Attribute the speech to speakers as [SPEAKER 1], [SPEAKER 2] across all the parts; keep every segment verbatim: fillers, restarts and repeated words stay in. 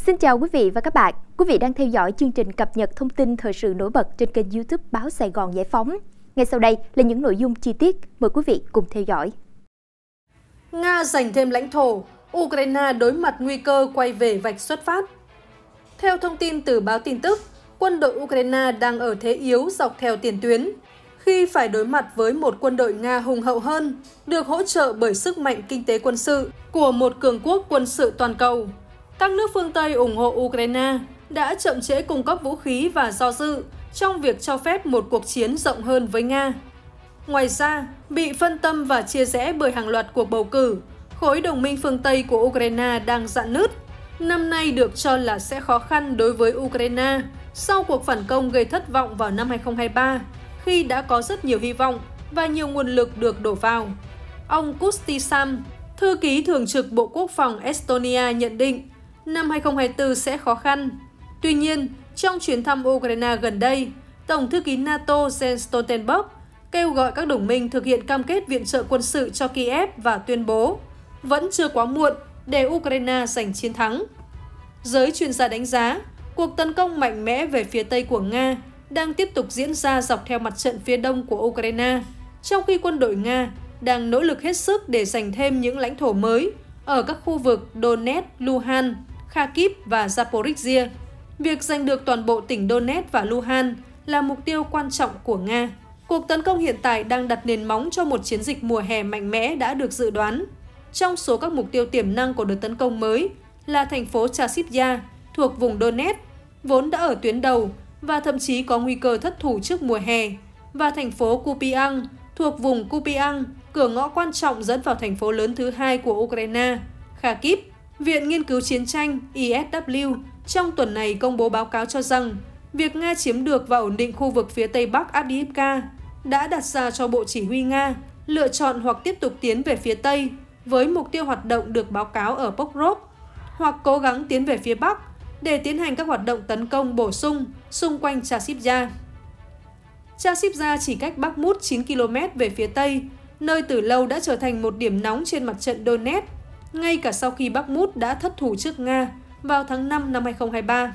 [SPEAKER 1] Xin chào quý vị và các bạn. Quý vị đang theo dõi chương trình cập nhật thông tin thời sự nổi bật trên kênh YouTube Báo Sài Gòn Giải phóng. Ngay sau đây là những nội dung chi tiết, mời quý vị cùng theo dõi.
[SPEAKER 2] Nga giành thêm lãnh thổ, Ukraine đối mặt nguy cơ quay về vạch xuất phát. Theo thông tin từ báo tin tức, quân đội Ukraine đang ở thế yếu dọc theo tiền tuyến, khi phải đối mặt với một quân đội Nga hùng hậu hơn, được hỗ trợ bởi sức mạnh kinh tế quân sự của một cường quốc quân sự toàn cầu. Các nước phương Tây ủng hộ Ukraine đã chậm trễ cung cấp vũ khí và do dự trong việc cho phép một cuộc chiến rộng hơn với Nga. Ngoài ra, bị phân tâm và chia rẽ bởi hàng loạt cuộc bầu cử, khối đồng minh phương Tây của Ukraine đang rạn nứt. Năm nay được cho là sẽ khó khăn đối với Ukraine sau cuộc phản công gây thất vọng vào năm hai không hai ba, khi đã có rất nhiều hy vọng và nhiều nguồn lực được đổ vào. Ông Kustisam, thư ký thường trực Bộ Quốc phòng Estonia nhận định năm hai không hai tư sẽ khó khăn. Tuy nhiên, trong chuyến thăm Ukraine gần đây, Tổng thư ký NATO Jens Stoltenberg kêu gọi các đồng minh thực hiện cam kết viện trợ quân sự cho Kiev và tuyên bố vẫn chưa quá muộn để Ukraine giành chiến thắng. Giới chuyên gia đánh giá, cuộc tấn công mạnh mẽ về phía Tây của Nga đang tiếp tục diễn ra dọc theo mặt trận phía đông của Ukraine, trong khi quân đội Nga đang nỗ lực hết sức để giành thêm những lãnh thổ mới ở các khu vực Donetsk, Luhansk, Kharkiv và Zaporizhia. Việc giành được toàn bộ tỉnh Donetsk và Luhansk là mục tiêu quan trọng của Nga. Cuộc tấn công hiện tại đang đặt nền móng cho một chiến dịch mùa hè mạnh mẽ đã được dự đoán. Trong số các mục tiêu tiềm năng của đợt tấn công mới là thành phố Chasiv-Yar thuộc vùng Donetsk, vốn đã ở tuyến đầu và thậm chí có nguy cơ thất thủ trước mùa hè, và thành phố Kupiansk thuộc vùng Kupiansk, cửa ngõ quan trọng dẫn vào thành phố lớn thứ hai của Ukraine, Kharkiv. Viện Nghiên cứu Chiến tranh I S W trong tuần này công bố báo cáo cho rằng việc Nga chiếm được và ổn định khu vực phía Tây Bắc Avdiivka đã đặt ra cho Bộ Chỉ huy Nga lựa chọn hoặc tiếp tục tiến về phía Tây với mục tiêu hoạt động được báo cáo ở Pokrov, hoặc cố gắng tiến về phía Bắc để tiến hành các hoạt động tấn công bổ sung xung quanh Chasiv-Yar. Chasiv-Yar chỉ cách Bakhmut chín ki lô mét về phía Tây, nơi từ lâu đã trở thành một điểm nóng trên mặt trận Donetsk, ngay cả sau khi Bakhmut đã thất thủ trước Nga vào tháng năm năm hai không hai ba.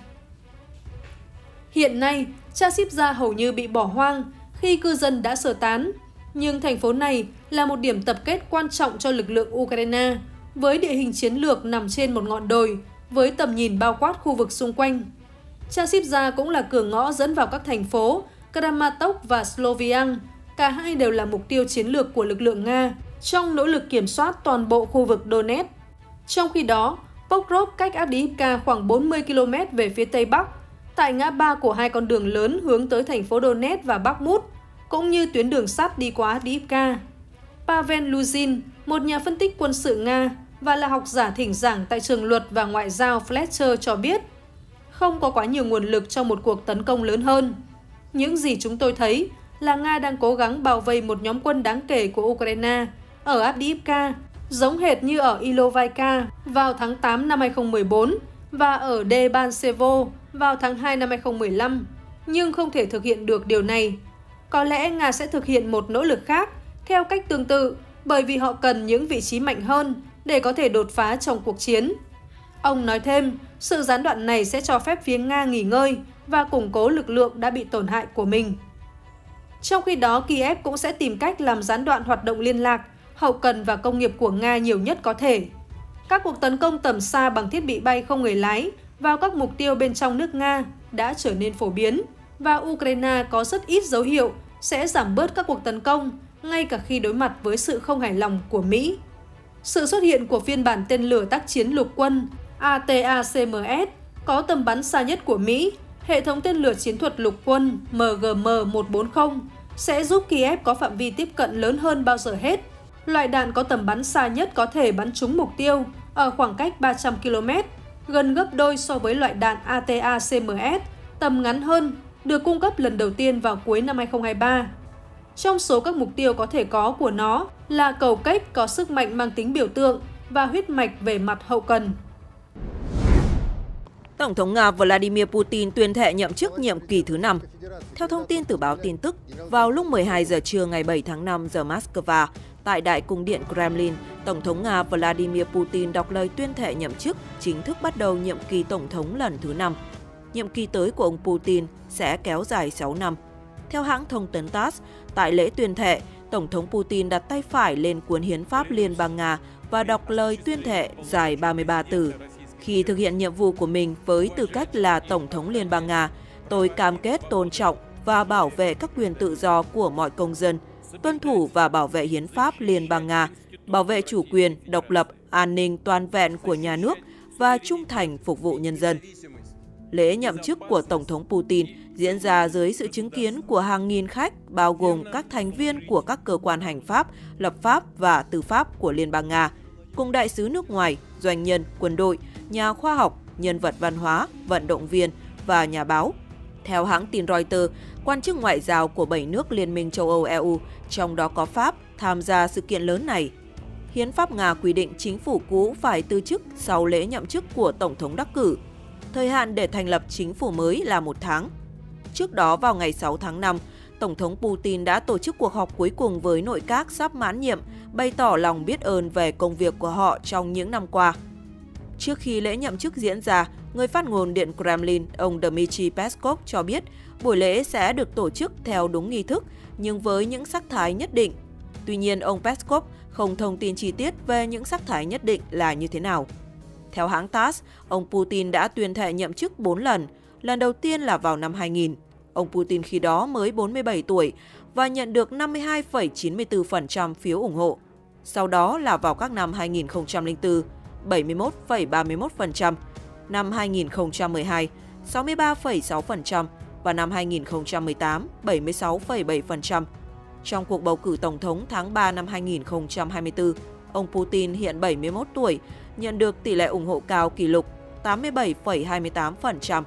[SPEAKER 2] Hiện nay, Chasiv-Yar hầu như bị bỏ hoang khi cư dân đã sơ tán, nhưng thành phố này là một điểm tập kết quan trọng cho lực lượng Ukraine, với địa hình chiến lược nằm trên một ngọn đồi với tầm nhìn bao quát khu vực xung quanh. Chasiv-Yar cũng là cửa ngõ dẫn vào các thành phố Kramatorsk và Sloviansk, cả hai đều là mục tiêu chiến lược của lực lượng Nga trong nỗ lực kiểm soát toàn bộ khu vực Donetsk. Trong khi đó, Pokrov cách Avdiivka khoảng bốn mươi ki lô mét về phía Tây Bắc, tại ngã ba của hai con đường lớn hướng tới thành phố Donetsk và Bakhmut, cũng như tuyến đường sắt đi qua Avdiivka. Pavel Luzhin, một nhà phân tích quân sự Nga và là học giả thỉnh giảng tại trường luật và ngoại giao Fletcher cho biết, không có quá nhiều nguồn lực cho một cuộc tấn công lớn hơn. Những gì chúng tôi thấy là Nga đang cố gắng bao vây một nhóm quân đáng kể của Ukraine ở Avdiivka, giống hệt như ở Ilovaica vào tháng tám năm hai không một bốn và ở Debaltsevo vào tháng hai năm hai không một lăm, nhưng không thể thực hiện được điều này. Có lẽ Nga sẽ thực hiện một nỗ lực khác theo cách tương tự, bởi vì họ cần những vị trí mạnh hơn để có thể đột phá trong cuộc chiến. Ông nói thêm, sự gián đoạn này sẽ cho phép phía Nga nghỉ ngơi và củng cố lực lượng đã bị tổn hại của mình. Trong khi đó, Kiev cũng sẽ tìm cách làm gián đoạn hoạt động liên lạc, hậu cần và công nghiệp của Nga nhiều nhất có thể. Các cuộc tấn công tầm xa bằng thiết bị bay không người lái vào các mục tiêu bên trong nước Nga đã trở nên phổ biến, và Ukraine có rất ít dấu hiệu sẽ giảm bớt các cuộc tấn công, ngay cả khi đối mặt với sự không hài lòng của Mỹ. Sự xuất hiện của phiên bản tên lửa tác chiến lục quân A T A C M S có tầm bắn xa nhất của Mỹ, hệ thống tên lửa chiến thuật lục quân M G M một bốn không, sẽ giúp Kiev có phạm vi tiếp cận lớn hơn bao giờ hết. Loại đạn có tầm bắn xa nhất có thể bắn trúng mục tiêu ở khoảng cách ba trăm ki lô mét, gần gấp đôi so với loại đạn A T A C M S tầm ngắn hơn, được cung cấp lần đầu tiên vào cuối năm hai không hai ba. Trong số các mục tiêu có thể có của nó là cầu cách có sức mạnh mang tính biểu tượng và huyết mạch về mặt hậu cần.
[SPEAKER 3] Tổng thống Nga Vladimir Putin tuyên thệ nhậm chức nhiệm kỳ thứ năm. Theo thông tin từ báo tin tức, vào lúc mười hai giờ trưa ngày bảy tháng năm giờ Moscow, tại Đại cung điện Kremlin, Tổng thống Nga Vladimir Putin đọc lời tuyên thệ nhậm chức, chính thức bắt đầu nhiệm kỳ Tổng thống lần thứ năm. Nhiệm kỳ tới của ông Putin sẽ kéo dài sáu năm. Theo hãng thông tấn tát, tại lễ tuyên thệ, Tổng thống Putin đặt tay phải lên cuốn hiến pháp Liên bang Nga và đọc lời tuyên thệ dài ba mươi ba từ. Khi thực hiện nhiệm vụ của mình với tư cách là Tổng thống Liên bang Nga, tôi cam kết tôn trọng và bảo vệ các quyền tự do của mọi công dân, tuân thủ và bảo vệ hiến pháp Liên bang Nga, bảo vệ chủ quyền, độc lập, an ninh toàn vẹn của nhà nước và trung thành phục vụ nhân dân. Lễ nhậm chức của Tổng thống Putin diễn ra dưới sự chứng kiến của hàng nghìn khách, bao gồm các thành viên của các cơ quan hành pháp, lập pháp và tư pháp của Liên bang Nga, cùng đại sứ nước ngoài, doanh nhân, quân đội, nhà khoa học, nhân vật văn hóa, vận động viên và nhà báo. Theo hãng tin Reuters, quan chức ngoại giao của bảy nước Liên minh châu Âu E U, trong đó có Pháp, tham gia sự kiện lớn này. Hiến pháp Nga quy định chính phủ cũ phải từ chức sau lễ nhậm chức của Tổng thống đắc cử. Thời hạn để thành lập chính phủ mới là một tháng. Trước đó vào ngày sáu tháng năm, Tổng thống Putin đã tổ chức cuộc họp cuối cùng với nội các sắp mãn nhiệm, bày tỏ lòng biết ơn về công việc của họ trong những năm qua. Trước khi lễ nhậm chức diễn ra, người phát ngôn Điện Kremlin, ông Dmitry Peskov cho biết buổi lễ sẽ được tổ chức theo đúng nghi thức, nhưng với những sắc thái nhất định. Tuy nhiên, ông Peskov không thông tin chi tiết về những sắc thái nhất định là như thế nào. Theo hãng tát, ông Putin đã tuyên thệ nhậm chức bốn lần, lần đầu tiên là vào năm hai nghìn. Ông Putin khi đó mới bốn mươi bảy tuổi và nhận được năm mươi hai phẩy chín mươi tư phần trăm phiếu ủng hộ. Sau đó là vào các năm hai nghìn không trăm lẻ bốn, bảy mươi mốt phẩy ba mươi mốt phần trăm, năm hai nghìn không trăm mười hai, sáu mươi ba phẩy sáu phần trăm và năm hai nghìn không trăm mười tám, bảy mươi sáu phẩy bảy phần trăm. Trong cuộc bầu cử Tổng thống tháng ba năm hai nghìn không trăm hai mươi tư, ông Putin hiện bảy mươi mốt tuổi, nhận được tỷ lệ ủng hộ cao kỷ lục tám mươi bảy phẩy hai mươi tám phần trăm.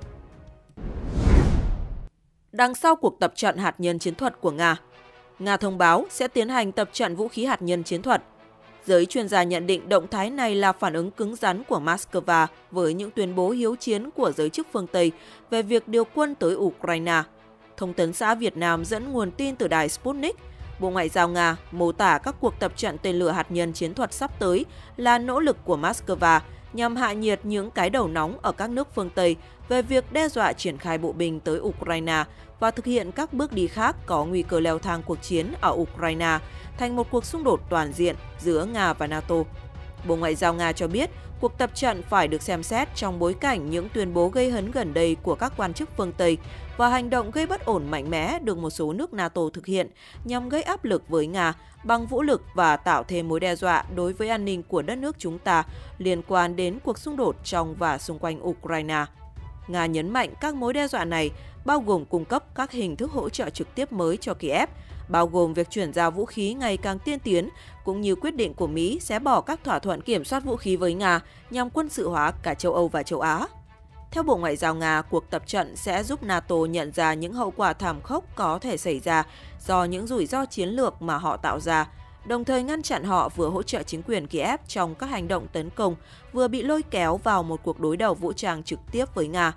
[SPEAKER 3] Đằng sau cuộc tập trận hạt nhân chiến thuật của Nga, Nga thông báo sẽ tiến hành tập trận vũ khí hạt nhân chiến thuật. Giới chuyên gia nhận định động thái này là phản ứng cứng rắn của Moscow với những tuyên bố hiếu chiến của giới chức phương Tây về việc điều quân tới Ukraine. Thông tấn xã Việt Nam dẫn nguồn tin từ đài Sputnik, Bộ Ngoại giao Nga mô tả các cuộc tập trận tên lửa hạt nhân chiến thuật sắp tới là nỗ lực của Moscow nhằm hạ nhiệt những cái đầu nóng ở các nước phương Tây về việc đe dọa triển khai bộ binh tới Ukraine và thực hiện các bước đi khác có nguy cơ leo thang cuộc chiến ở Ukraine thành một cuộc xung đột toàn diện giữa Nga và NATO. Bộ Ngoại giao Nga cho biết cuộc tập trận phải được xem xét trong bối cảnh những tuyên bố gây hấn gần đây của các quan chức phương Tây và hành động gây bất ổn mạnh mẽ được một số nước NATO thực hiện nhằm gây áp lực với Nga bằng vũ lực và tạo thêm mối đe dọa đối với an ninh của đất nước chúng ta liên quan đến cuộc xung đột trong và xung quanh Ukraine. Nga nhấn mạnh các mối đe dọa này bao gồm cung cấp các hình thức hỗ trợ trực tiếp mới cho Kiev, bao gồm việc chuyển giao vũ khí ngày càng tiên tiến, cũng như quyết định của Mỹ sẽ bỏ các thỏa thuận kiểm soát vũ khí với Nga nhằm quân sự hóa cả châu Âu và châu Á. Theo Bộ Ngoại giao Nga, cuộc tập trận sẽ giúp NATO nhận ra những hậu quả thảm khốc có thể xảy ra do những rủi ro chiến lược mà họ tạo ra, đồng thời ngăn chặn họ vừa hỗ trợ chính quyền Kiev trong các hành động tấn công, vừa bị lôi kéo vào một cuộc đối đầu vũ trang trực tiếp với Nga.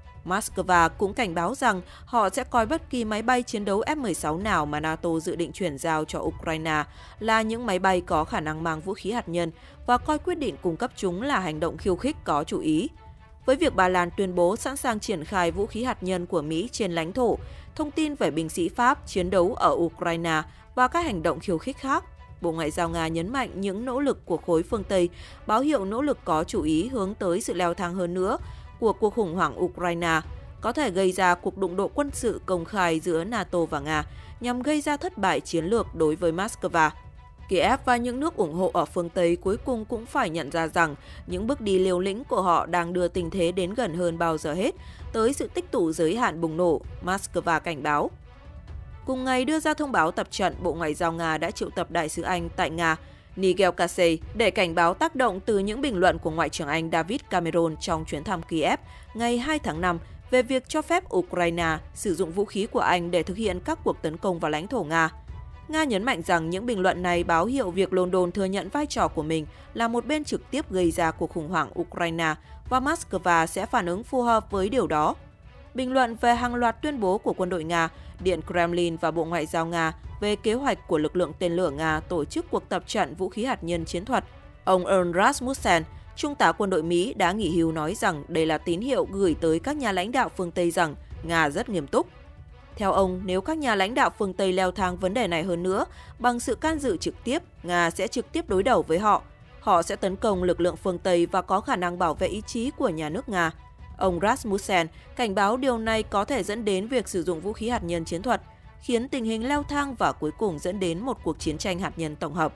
[SPEAKER 3] Moscow cũng cảnh báo rằng họ sẽ coi bất kỳ máy bay chiến đấu F mười sáu nào mà NATO dự định chuyển giao cho Ukraine là những máy bay có khả năng mang vũ khí hạt nhân và coi quyết định cung cấp chúng là hành động khiêu khích có chủ ý. Với việc Ba Lan tuyên bố sẵn sàng triển khai vũ khí hạt nhân của Mỹ trên lãnh thổ, thông tin về binh sĩ Pháp chiến đấu ở Ukraine và các hành động khiêu khích khác, Bộ Ngoại giao Nga nhấn mạnh những nỗ lực của khối phương Tây báo hiệu nỗ lực có chủ ý hướng tới sự leo thang hơn nữa của cuộc khủng hoảng Ukraine, có thể gây ra cuộc đụng độ quân sự công khai giữa NATO và Nga nhằm gây ra thất bại chiến lược đối với Moscow. Kiev và những nước ủng hộ ở phương Tây cuối cùng cũng phải nhận ra rằng những bước đi liều lĩnh của họ đang đưa tình thế đến gần hơn bao giờ hết tới sự tích tụ giới hạn bùng nổ, Moscow cảnh báo. Cùng ngày đưa ra thông báo tập trận, Bộ Ngoại giao Nga đã triệu tập đại sứ Anh tại Nga, Nigel Casey, để cảnh báo tác động từ những bình luận của Ngoại trưởng Anh David Cameron trong chuyến thăm Kiev ngày hai tháng năm về việc cho phép Ukraine sử dụng vũ khí của Anh để thực hiện các cuộc tấn công vào lãnh thổ Nga. Nga nhấn mạnh rằng những bình luận này báo hiệu việc London thừa nhận vai trò của mình là một bên trực tiếp gây ra cuộc khủng hoảng Ukraine và Moscow sẽ phản ứng phù hợp với điều đó. bình luận về hàng loạt tuyên bố của quân đội Nga, Điện Kremlin và Bộ Ngoại giao Nga về kế hoạch của lực lượng tên lửa Nga tổ chức cuộc tập trận vũ khí hạt nhân chiến thuật. Ông Ern Rasmussen, Trung tá quân đội Mỹ đã nghỉ hưu nói rằng đây là tín hiệu gửi tới các nhà lãnh đạo phương Tây rằng Nga rất nghiêm túc. Theo ông, nếu các nhà lãnh đạo phương Tây leo thang vấn đề này hơn nữa, bằng sự can dự trực tiếp, Nga sẽ trực tiếp đối đầu với họ. Họ sẽ tấn công lực lượng phương Tây và có khả năng bảo vệ ý chí của nhà nước Nga. Ông Rasmussen cảnh báo điều này có thể dẫn đến việc sử dụng vũ khí hạt nhân chiến thuật, khiến tình hình leo thang và cuối cùng dẫn đến một cuộc chiến tranh hạt nhân tổng hợp.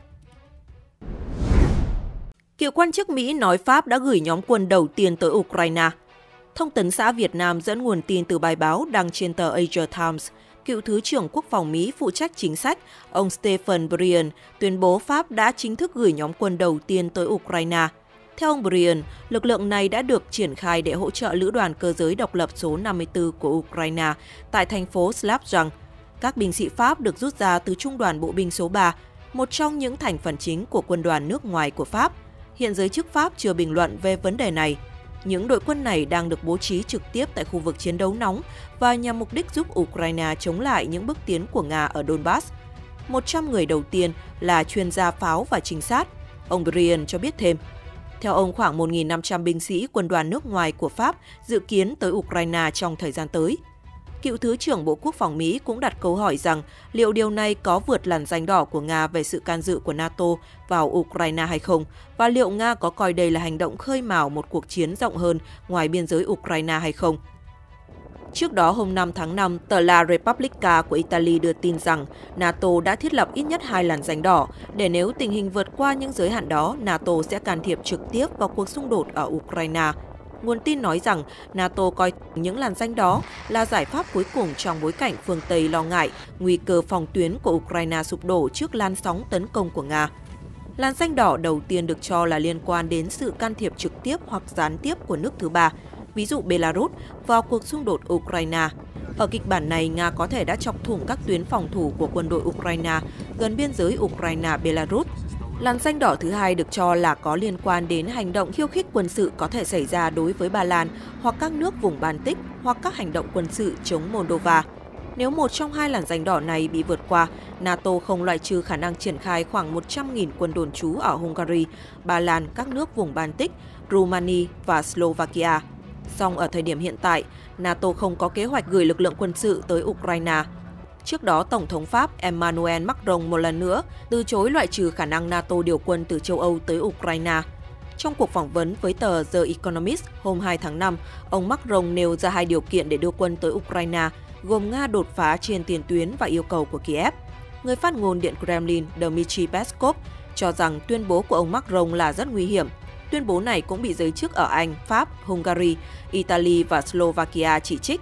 [SPEAKER 3] Cựu quan chức Mỹ nói Pháp đã gửi nhóm quân đầu tiên tới Ukraine. Thông tấn xã Việt Nam dẫn nguồn tin từ bài báo đăng trên tờ Asia Times, cựu Thứ trưởng Quốc phòng Mỹ phụ trách chính sách, ông Stephen Brien, tuyên bố Pháp đã chính thức gửi nhóm quân đầu tiên tới Ukraine. Theo ông Brien, lực lượng này đã được triển khai để hỗ trợ Lữ đoàn Cơ giới độc lập số năm mươi tư của Ukraine tại thành phố Slavjansk. Các binh sĩ Pháp được rút ra từ Trung đoàn Bộ binh số ba, một trong những thành phần chính của quân đoàn nước ngoài của Pháp. Hiện giới chức Pháp chưa bình luận về vấn đề này. Những đội quân này đang được bố trí trực tiếp tại khu vực chiến đấu nóng và nhằm mục đích giúp Ukraine chống lại những bước tiến của Nga ở Donbass. một trăm người đầu tiên là chuyên gia pháo và trinh sát, ông Brien cho biết thêm. Theo ông, khoảng một nghìn năm trăm binh sĩ quân đoàn nước ngoài của Pháp dự kiến tới Ukraine trong thời gian tới. Cựu Thứ trưởng Bộ Quốc phòng Mỹ cũng đặt câu hỏi rằng liệu điều này có vượt làn ranh đỏ của Nga về sự can dự của NATO vào Ukraine hay không, và liệu Nga có coi đây là hành động khơi mào một cuộc chiến rộng hơn ngoài biên giới Ukraine hay không. Trước đó, hôm năm tháng năm, tờ La Repubblica của Italy đưa tin rằng NATO đã thiết lập ít nhất hai làn ranh đỏ, để nếu tình hình vượt qua những giới hạn đó, NATO sẽ can thiệp trực tiếp vào cuộc xung đột ở Ukraine. Nguồn tin nói rằng NATO coi những làn ranh đó là giải pháp cuối cùng trong bối cảnh phương Tây lo ngại nguy cơ phòng tuyến của Ukraine sụp đổ trước làn sóng tấn công của Nga. Làn ranh đỏ đầu tiên được cho là liên quan đến sự can thiệp trực tiếp hoặc gián tiếp của nước thứ ba, ví dụ Belarus, vào cuộc xung đột Ukraine. Ở kịch bản này, Nga có thể đã chọc thủng các tuyến phòng thủ của quân đội Ukraine gần biên giới Ukraine-Belarus. Làn ranh đỏ thứ hai được cho là có liên quan đến hành động khiêu khích quân sự có thể xảy ra đối với Ba Lan hoặc các nước vùng Baltic hoặc các hành động quân sự chống Moldova. Nếu một trong hai làn ranh đỏ này bị vượt qua, NATO không loại trừ khả năng triển khai khoảng một trăm nghìn quân đồn trú ở Hungary, Ba Lan, các nước vùng Baltic, Romania và Slovakia. Song ở thời điểm hiện tại, NATO không có kế hoạch gửi lực lượng quân sự tới Ukraine. Trước đó, Tổng thống Pháp Emmanuel Macron một lần nữa từ chối loại trừ khả năng NATO điều quân từ châu Âu tới Ukraine. Trong cuộc phỏng vấn với tờ The Economist hôm hai tháng năm, ông Macron nêu ra hai điều kiện để đưa quân tới Ukraine, gồm Nga đột phá trên tiền tuyến và yêu cầu của Kiev. Người phát ngôn Điện Kremlin Dmitry Peskov cho rằng tuyên bố của ông Macron là rất nguy hiểm. Tuyên bố này cũng bị giới chức ở Anh, Pháp, Hungary, Italy và Slovakia chỉ trích.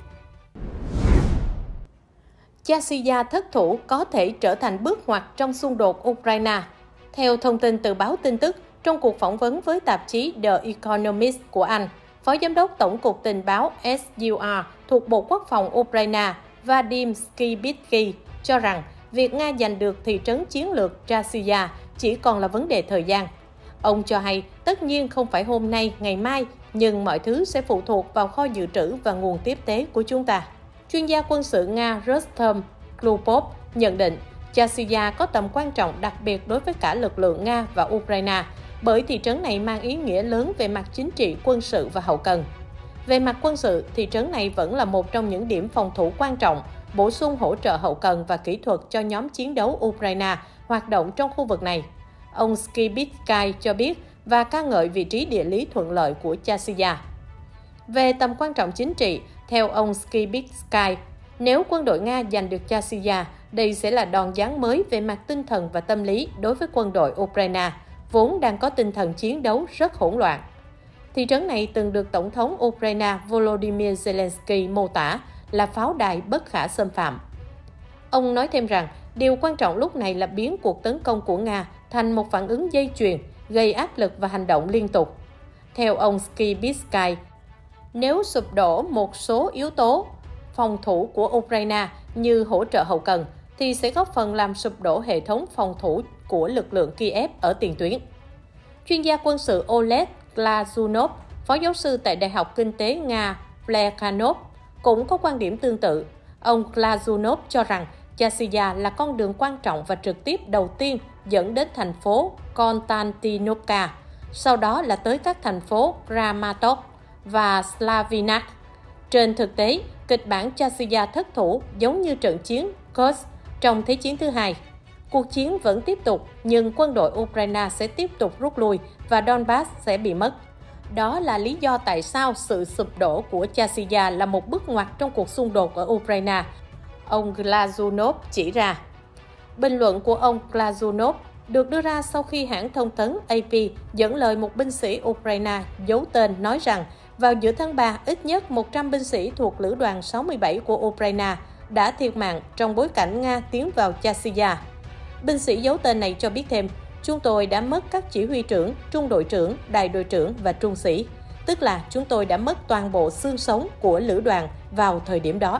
[SPEAKER 4] Chasiya thất thủ có thể trở thành bước ngoặt trong xung đột Ukraine. Theo thông tin từ báo tin tức, trong cuộc phỏng vấn với tạp chí The Economist của Anh, Phó Giám đốc Tổng cục Tình báo S U R thuộc Bộ Quốc phòng Ukraine Vadim Skibitsky cho rằng việc Nga giành được thị trấn chiến lược Chasiya chỉ còn là vấn đề thời gian. Ông cho hay tất nhiên không phải hôm nay, ngày mai, nhưng mọi thứ sẽ phụ thuộc vào kho dự trữ và nguồn tiếp tế của chúng ta. Chuyên gia quân sự Nga Rustem Klupov nhận định Chasiya có tầm quan trọng đặc biệt đối với cả lực lượng Nga và Ukraine, bởi thị trấn này mang ý nghĩa lớn về mặt chính trị, quân sự và hậu cần. Về mặt quân sự, thị trấn này vẫn là một trong những điểm phòng thủ quan trọng, bổ sung hỗ trợ hậu cần và kỹ thuật cho nhóm chiến đấu Ukraine hoạt động trong khu vực này. Ông Skibitsky cho biết và ca ngợi vị trí địa lý thuận lợi của Chasiya. Về tầm quan trọng chính trị, theo ông Skibitsky, nếu quân đội Nga giành được Chasiya, đây sẽ là đòn giáng mới về mặt tinh thần và tâm lý đối với quân đội Ukraine, vốn đang có tinh thần chiến đấu rất hỗn loạn. Thị trấn này từng được Tổng thống Ukraine Volodymyr Zelensky mô tả là pháo đài bất khả xâm phạm. Ông nói thêm rằng, điều quan trọng lúc này là biến cuộc tấn công của Nga thành một phản ứng dây chuyền, gây áp lực và hành động liên tục. Theo ông Skibitsky, nếu sụp đổ một số yếu tố phòng thủ của Ukraine như hỗ trợ hậu cần, thì sẽ góp phần làm sụp đổ hệ thống phòng thủ của lực lượng Kiev ở tiền tuyến. Chuyên gia quân sự Oleg Glazunov, phó giáo sư tại Đại học Kinh tế Nga Plekhanov, cũng có quan điểm tương tự. Ông Glazunov cho rằng Chasiya là con đường quan trọng và trực tiếp đầu tiên dẫn đến thành phố Konstantinovka, sau đó là tới các thành phố Kramatorsk và Slaviansk. Trên thực tế, kịch bản Chasiya thất thủ giống như trận chiến Kursk trong Thế chiến thứ hai. Cuộc chiến vẫn tiếp tục, nhưng quân đội Ukraine sẽ tiếp tục rút lui và Donbass sẽ bị mất. Đó là lý do tại sao sự sụp đổ của Chasiya là một bước ngoặt trong cuộc xung đột ở Ukraine, ông Glazunov chỉ ra. Bình luận của ông Glazunov được đưa ra sau khi hãng thông tấn a pê dẫn lời một binh sĩ Ukraine giấu tên nói rằng vào giữa tháng ba, ít nhất một trăm binh sĩ thuộc Lữ đoàn sáu mươi bảy của Ukraine đã thiệt mạng trong bối cảnh Nga tiến vào Chasiya. Binh sĩ giấu tên này cho biết thêm, chúng tôi đã mất các chỉ huy trưởng, trung đội trưởng, đại đội trưởng và trung sĩ, tức là chúng tôi đã mất toàn bộ xương sống của lữ đoàn vào thời điểm đó.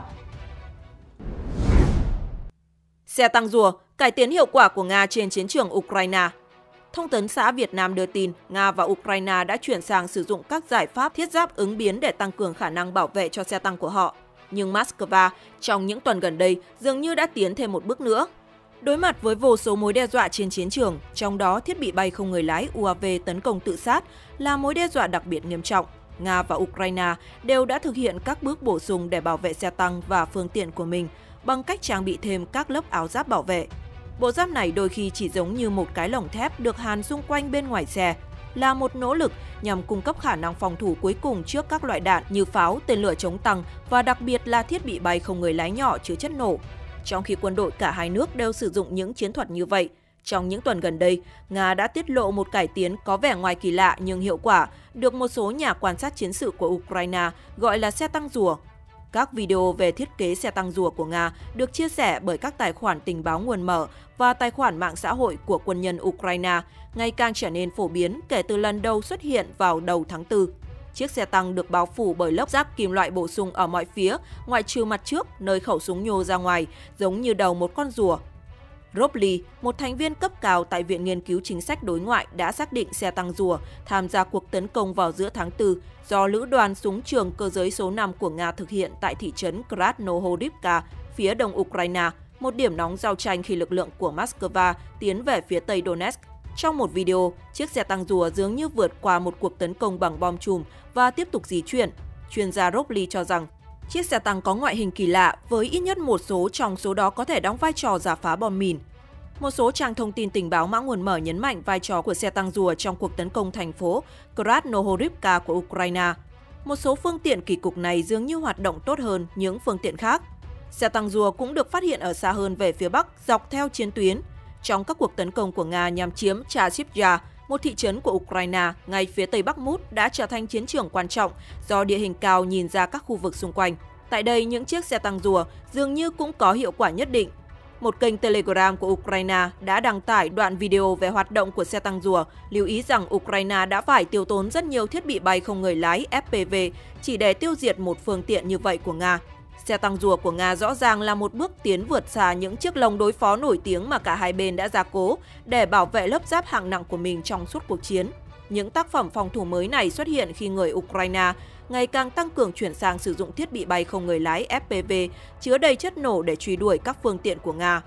[SPEAKER 3] Xe tăng rùa, cải tiến hiệu quả của Nga trên chiến trường Ukraine. Thông tấn xã Việt Nam đưa tin, Nga và Ukraine đã chuyển sang sử dụng các giải pháp thiết giáp ứng biến để tăng cường khả năng bảo vệ cho xe tăng của họ. Nhưng Moscow, trong những tuần gần đây, dường như đã tiến thêm một bước nữa. Đối mặt với vô số mối đe dọa trên chiến trường, trong đó thiết bị bay không người lái u a vê tấn công tự sát là mối đe dọa đặc biệt nghiêm trọng. Nga và Ukraine đều đã thực hiện các bước bổ sung để bảo vệ xe tăng và phương tiện của mình bằng cách trang bị thêm các lớp áo giáp bảo vệ. Bộ giáp này đôi khi chỉ giống như một cái lồng thép được hàn xung quanh bên ngoài xe, là một nỗ lực nhằm cung cấp khả năng phòng thủ cuối cùng trước các loại đạn như pháo, tên lửa chống tăng và đặc biệt là thiết bị bay không người lái nhỏ chứa chất nổ. Trong khi quân đội cả hai nước đều sử dụng những chiến thuật như vậy, trong những tuần gần đây, Nga đã tiết lộ một cải tiến có vẻ ngoài kỳ lạ nhưng hiệu quả, được một số nhà quan sát chiến sự của Ukraine gọi là xe tăng rùa. Các video về thiết kế xe tăng rùa của Nga được chia sẻ bởi các tài khoản tình báo nguồn mở và tài khoản mạng xã hội của quân nhân Ukraine ngày càng trở nên phổ biến kể từ lần đầu xuất hiện vào đầu tháng tư. Chiếc xe tăng được bao phủ bởi lớp giáp kim loại bổ sung ở mọi phía, ngoại trừ mặt trước, nơi khẩu súng nhô ra ngoài, giống như đầu một con rùa. Robly, một thành viên cấp cao tại Viện Nghiên cứu Chính sách Đối ngoại đã xác định xe tăng rùa tham gia cuộc tấn công vào giữa tháng tư do Lữ đoàn Súng trường Cơ giới số năm của Nga thực hiện tại thị trấn Krasnohorivka, phía đông Ukraine, một điểm nóng giao tranh khi lực lượng của Moscow tiến về phía tây Donetsk. Trong một video, chiếc xe tăng rùa dường như vượt qua một cuộc tấn công bằng bom chùm và tiếp tục di chuyển. Chuyên gia Robly cho rằng, chiếc xe tăng có ngoại hình kỳ lạ với ít nhất một số trong số đó có thể đóng vai trò rà phá bom mìn. Một số trang thông tin tình báo mã nguồn mở nhấn mạnh vai trò của xe tăng rùa trong cuộc tấn công thành phố Krasnohorivka của Ukraine. Một số phương tiện kỳ cục này dường như hoạt động tốt hơn những phương tiện khác. Xe tăng rùa cũng được phát hiện ở xa hơn về phía bắc dọc theo chiến tuyến. Trong các cuộc tấn công của Nga nhằm chiếm Chasiv-Yar, một thị trấn của Ukraine ngay phía tây Bắc Mút đã trở thành chiến trường quan trọng do địa hình cao nhìn ra các khu vực xung quanh. Tại đây, những chiếc xe tăng rùa dường như cũng có hiệu quả nhất định. Một kênh Telegram của Ukraine đã đăng tải đoạn video về hoạt động của xe tăng rùa, lưu ý rằng Ukraine đã phải tiêu tốn rất nhiều thiết bị bay không người lái ép pê vê chỉ để tiêu diệt một phương tiện như vậy của Nga. Xe tăng rùa của Nga rõ ràng là một bước tiến vượt xa những chiếc lồng đối phó nổi tiếng mà cả hai bên đã gia cố để bảo vệ lớp giáp hạng nặng của mình trong suốt cuộc chiến. Những tác phẩm phòng thủ mới này xuất hiện khi người Ukraine ngày càng tăng cường chuyển sang sử dụng thiết bị bay không người lái ép pê vê chứa đầy chất nổ để truy đuổi các phương tiện của Nga.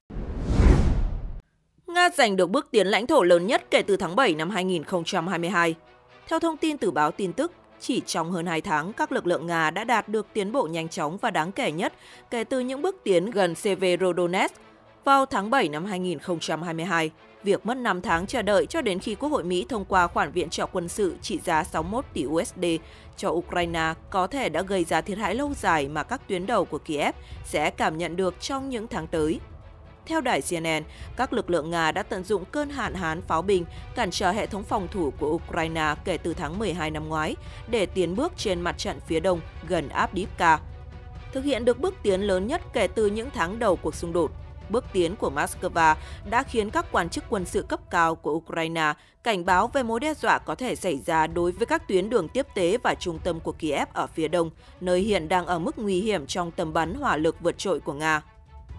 [SPEAKER 3] Nga giành được bước tiến lãnh thổ lớn nhất kể từ tháng bảy năm hai nghìn không trăm hai mươi hai. Theo thông tin từ báo tin tức, chỉ trong hơn hai tháng, các lực lượng Nga đã đạt được tiến bộ nhanh chóng và đáng kể nhất kể từ những bước tiến gần Severodonetsk vào tháng bảy năm hai nghìn không trăm hai mươi hai. Việc mất năm tháng chờ đợi cho đến khi Quốc hội Mỹ thông qua khoản viện trợ quân sự trị giá sáu mươi mốt tỷ đô la cho Ukraine có thể đã gây ra thiệt hại lâu dài mà các tuyến đầu của Kiev sẽ cảm nhận được trong những tháng tới. Theo đài xê en en, các lực lượng Nga đã tận dụng cơn hạn hán pháo binh cản trở hệ thống phòng thủ của Ukraine kể từ tháng mười hai năm ngoái để tiến bước trên mặt trận phía đông gần Avdiivka. Thực hiện được bước tiến lớn nhất kể từ những tháng đầu cuộc xung đột. Bước tiến của Moscow đã khiến các quan chức quân sự cấp cao của Ukraine cảnh báo về mối đe dọa có thể xảy ra đối với các tuyến đường tiếp tế và trung tâm của Kiev ở phía đông, nơi hiện đang ở mức nguy hiểm trong tầm bắn hỏa lực vượt trội của Nga.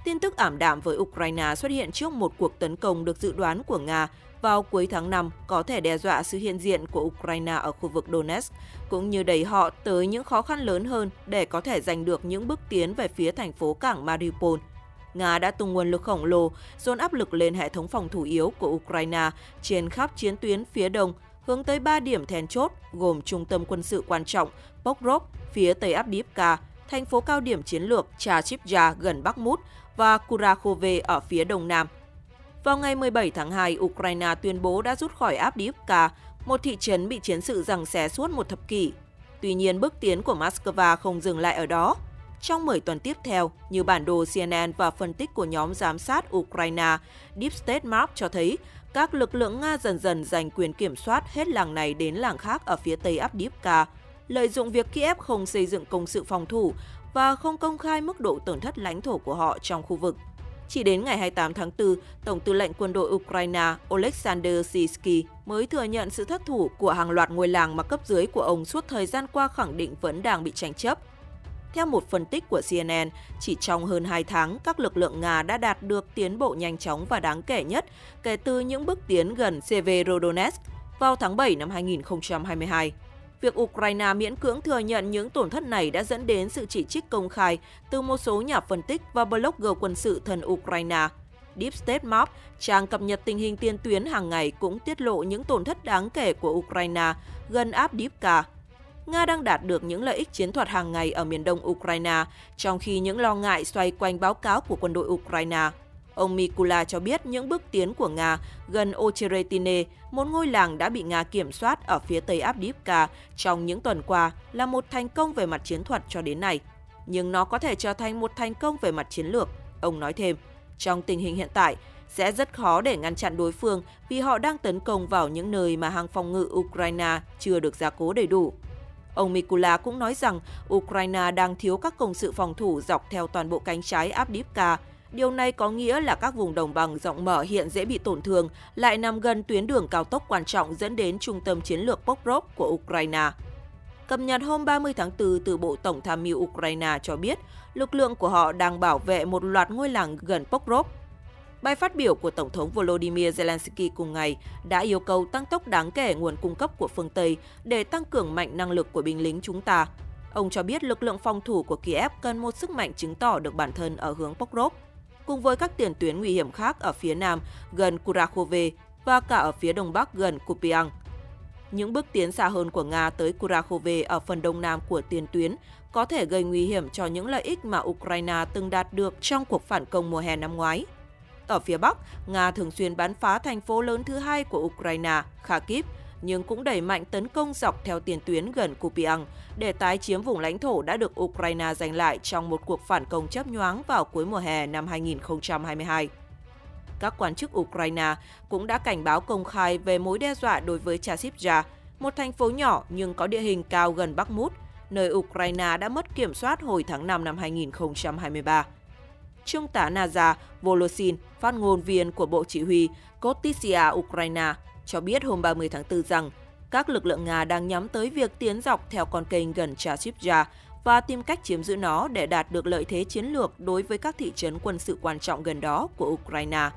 [SPEAKER 3] Tin tức ảm đạm với Ukraine xuất hiện trước một cuộc tấn công được dự đoán của Nga vào cuối tháng năm có thể đe dọa sự hiện diện của Ukraine ở khu vực Donetsk, cũng như đẩy họ tới những khó khăn lớn hơn để có thể giành được những bước tiến về phía thành phố cảng Mariupol. Nga đã tung nguồn lực khổng lồ, dồn áp lực lên hệ thống phòng thủ yếu của Ukraine trên khắp chiến tuyến phía đông, hướng tới ba điểm then chốt gồm trung tâm quân sự quan trọng Pokrov phía tây Avdiivka, thành phố cao điểm chiến lược Chasiv-Yar gần Bakhmut và Kurakhove ở phía đông nam. Vào ngày mười bảy tháng hai, Ukraine tuyên bố đã rút khỏi Avdiivka, một thị trấn bị chiến sự giằng xé suốt một thập kỷ. Tuy nhiên, bước tiến của Moscow không dừng lại ở đó. Trong mười tuần tiếp theo, như bản đồ xê en en và phân tích của nhóm giám sát Ukraine, Deep State Map cho thấy các lực lượng Nga dần dần giành quyền kiểm soát hết làng này đến làng khác ở phía tây Avdiivka, lợi dụng việc Kiev không xây dựng công sự phòng thủ và không công khai mức độ tổn thất lãnh thổ của họ trong khu vực. Chỉ đến ngày hai mươi tám tháng tư, Tổng tư lệnh quân đội Ukraine Oleksandr Syrskyi mới thừa nhận sự thất thủ của hàng loạt ngôi làng mà cấp dưới của ông suốt thời gian qua khẳng định vẫn đang bị tranh chấp. Theo một phân tích của xê en en, chỉ trong hơn hai tháng, các lực lượng Nga đã đạt được tiến bộ nhanh chóng và đáng kể nhất kể từ những bước tiến gần Severodonetsk vào tháng bảy năm hai nghìn không trăm hai mươi hai. Việc Ukraine miễn cưỡng thừa nhận những tổn thất này đã dẫn đến sự chỉ trích công khai từ một số nhà phân tích và blogger quân sự thân Ukraine. Deep State Map, trang cập nhật tình hình tiền tuyến hàng ngày, cũng tiết lộ những tổn thất đáng kể của Ukraine gần Avdiivka. Nga đang đạt được những lợi ích chiến thuật hàng ngày ở miền đông Ukraine, trong khi những lo ngại xoay quanh báo cáo của quân đội Ukraine. Ông Mikula cho biết những bước tiến của Nga gần Ocheretine, một ngôi làng đã bị Nga kiểm soát ở phía tây Avdiivka trong những tuần qua, là một thành công về mặt chiến thuật cho đến nay. Nhưng nó có thể trở thành một thành công về mặt chiến lược. Ông nói thêm, trong tình hình hiện tại, sẽ rất khó để ngăn chặn đối phương vì họ đang tấn công vào những nơi mà hàng phòng ngự Ukraine chưa được gia cố đầy đủ. Ông Mikula cũng nói rằng Ukraine đang thiếu các công sự phòng thủ dọc theo toàn bộ cánh trái Avdiivka. Điều này có nghĩa là các vùng đồng bằng rộng mở hiện dễ bị tổn thương, lại nằm gần tuyến đường cao tốc quan trọng dẫn đến trung tâm chiến lược Pokrov của Ukraine. Cập nhật hôm ba mươi tháng tư từ Bộ Tổng tham mưu Ukraine cho biết lực lượng của họ đang bảo vệ một loạt ngôi làng gần Pokrov. Bài phát biểu của Tổng thống Volodymyr Zelensky cùng ngày đã yêu cầu tăng tốc đáng kể nguồn cung cấp của phương Tây để tăng cường mạnh năng lực của binh lính chúng ta. Ông cho biết lực lượng phòng thủ của Kiev cần một sức mạnh chứng tỏ được bản thân ở hướng Pokrov, cùng với các tiền tuyến nguy hiểm khác ở phía nam gần Kurakhove và cả ở phía đông bắc gần Kupiansk. Những bước tiến xa hơn của Nga tới Kurakhove ở phần đông nam của tiền tuyến có thể gây nguy hiểm cho những lợi ích mà Ukraine từng đạt được trong cuộc phản công mùa hè năm ngoái. Ở phía Bắc, Nga thường xuyên bắn phá thành phố lớn thứ hai của Ukraine, Kharkiv, nhưng cũng đẩy mạnh tấn công dọc theo tiền tuyến gần Kupiansk để tái chiếm vùng lãnh thổ đã được Ukraine giành lại trong một cuộc phản công chớp nhoáng vào cuối mùa hè năm hai nghìn không trăm hai mươi hai. Các quan chức Ukraine cũng đã cảnh báo công khai về mối đe dọa đối với Chasiv-Yar, một thành phố nhỏ nhưng có địa hình cao gần Bakhmut, nơi Ukraine đã mất kiểm soát hồi tháng năm năm hai nghìn không trăm hai mươi ba. Trung tá Nazar Volosin, phát ngôn viên của Bộ Chỉ huy Kostytsya Ukraine, cho biết hôm ba mươi tháng tư rằng các lực lượng Nga đang nhắm tới việc tiến dọc theo con kênh gần Chasiv-Yar và tìm cách chiếm giữ nó để đạt được lợi thế chiến lược đối với các thị trấn quân sự quan trọng gần đó của Ukraine.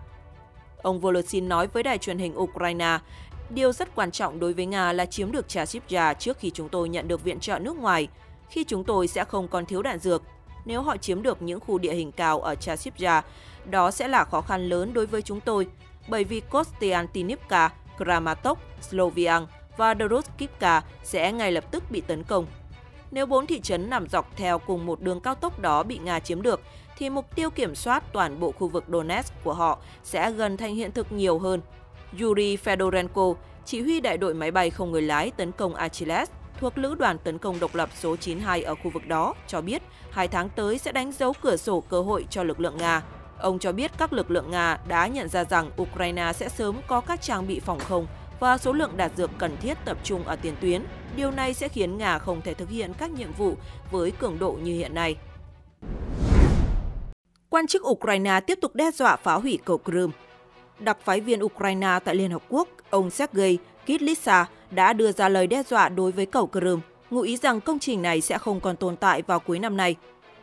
[SPEAKER 3] Ông Volosin nói với đài truyền hình Ukraine, điều rất quan trọng đối với Nga là chiếm được Chasiv-Yar trước khi chúng tôi nhận được viện trợ nước ngoài, khi chúng tôi sẽ không còn thiếu đạn dược. Nếu họ chiếm được những khu địa hình cao ở Chasiv-Yar, đó sẽ là khó khăn lớn đối với chúng tôi, bởi vì Kostiantynivka, Kramatorsk, Sloviansk và Drozhkivka sẽ ngay lập tức bị tấn công. Nếu bốn thị trấn nằm dọc theo cùng một đường cao tốc đó bị Nga chiếm được, thì mục tiêu kiểm soát toàn bộ khu vực Donetsk của họ sẽ gần thành hiện thực nhiều hơn. Yuri Fedorenko, chỉ huy đại đội máy bay không người lái tấn công Achilles, thuộc Lữ đoàn tấn công độc lập số chín mươi hai ở khu vực đó, cho biết hai tháng tới sẽ đánh dấu cửa sổ cơ hội cho lực lượng Nga. Ông cho biết các lực lượng Nga đã nhận ra rằng Ukraine sẽ sớm có các trang bị phòng không và số lượng đạn dược cần thiết tập trung ở tiền tuyến. Điều này sẽ khiến Nga không thể thực hiện các nhiệm vụ với cường độ như hiện nay. Quan chức Ukraine tiếp tục đe dọa phá hủy cầu Crimea. Đặc phái viên Ukraine tại Liên Hợp Quốc, ông Sergei Kislitsa đã đưa ra lời đe dọa đối với cầu Crimea, ngụ ý rằng công trình này sẽ không còn tồn tại vào cuối năm nay.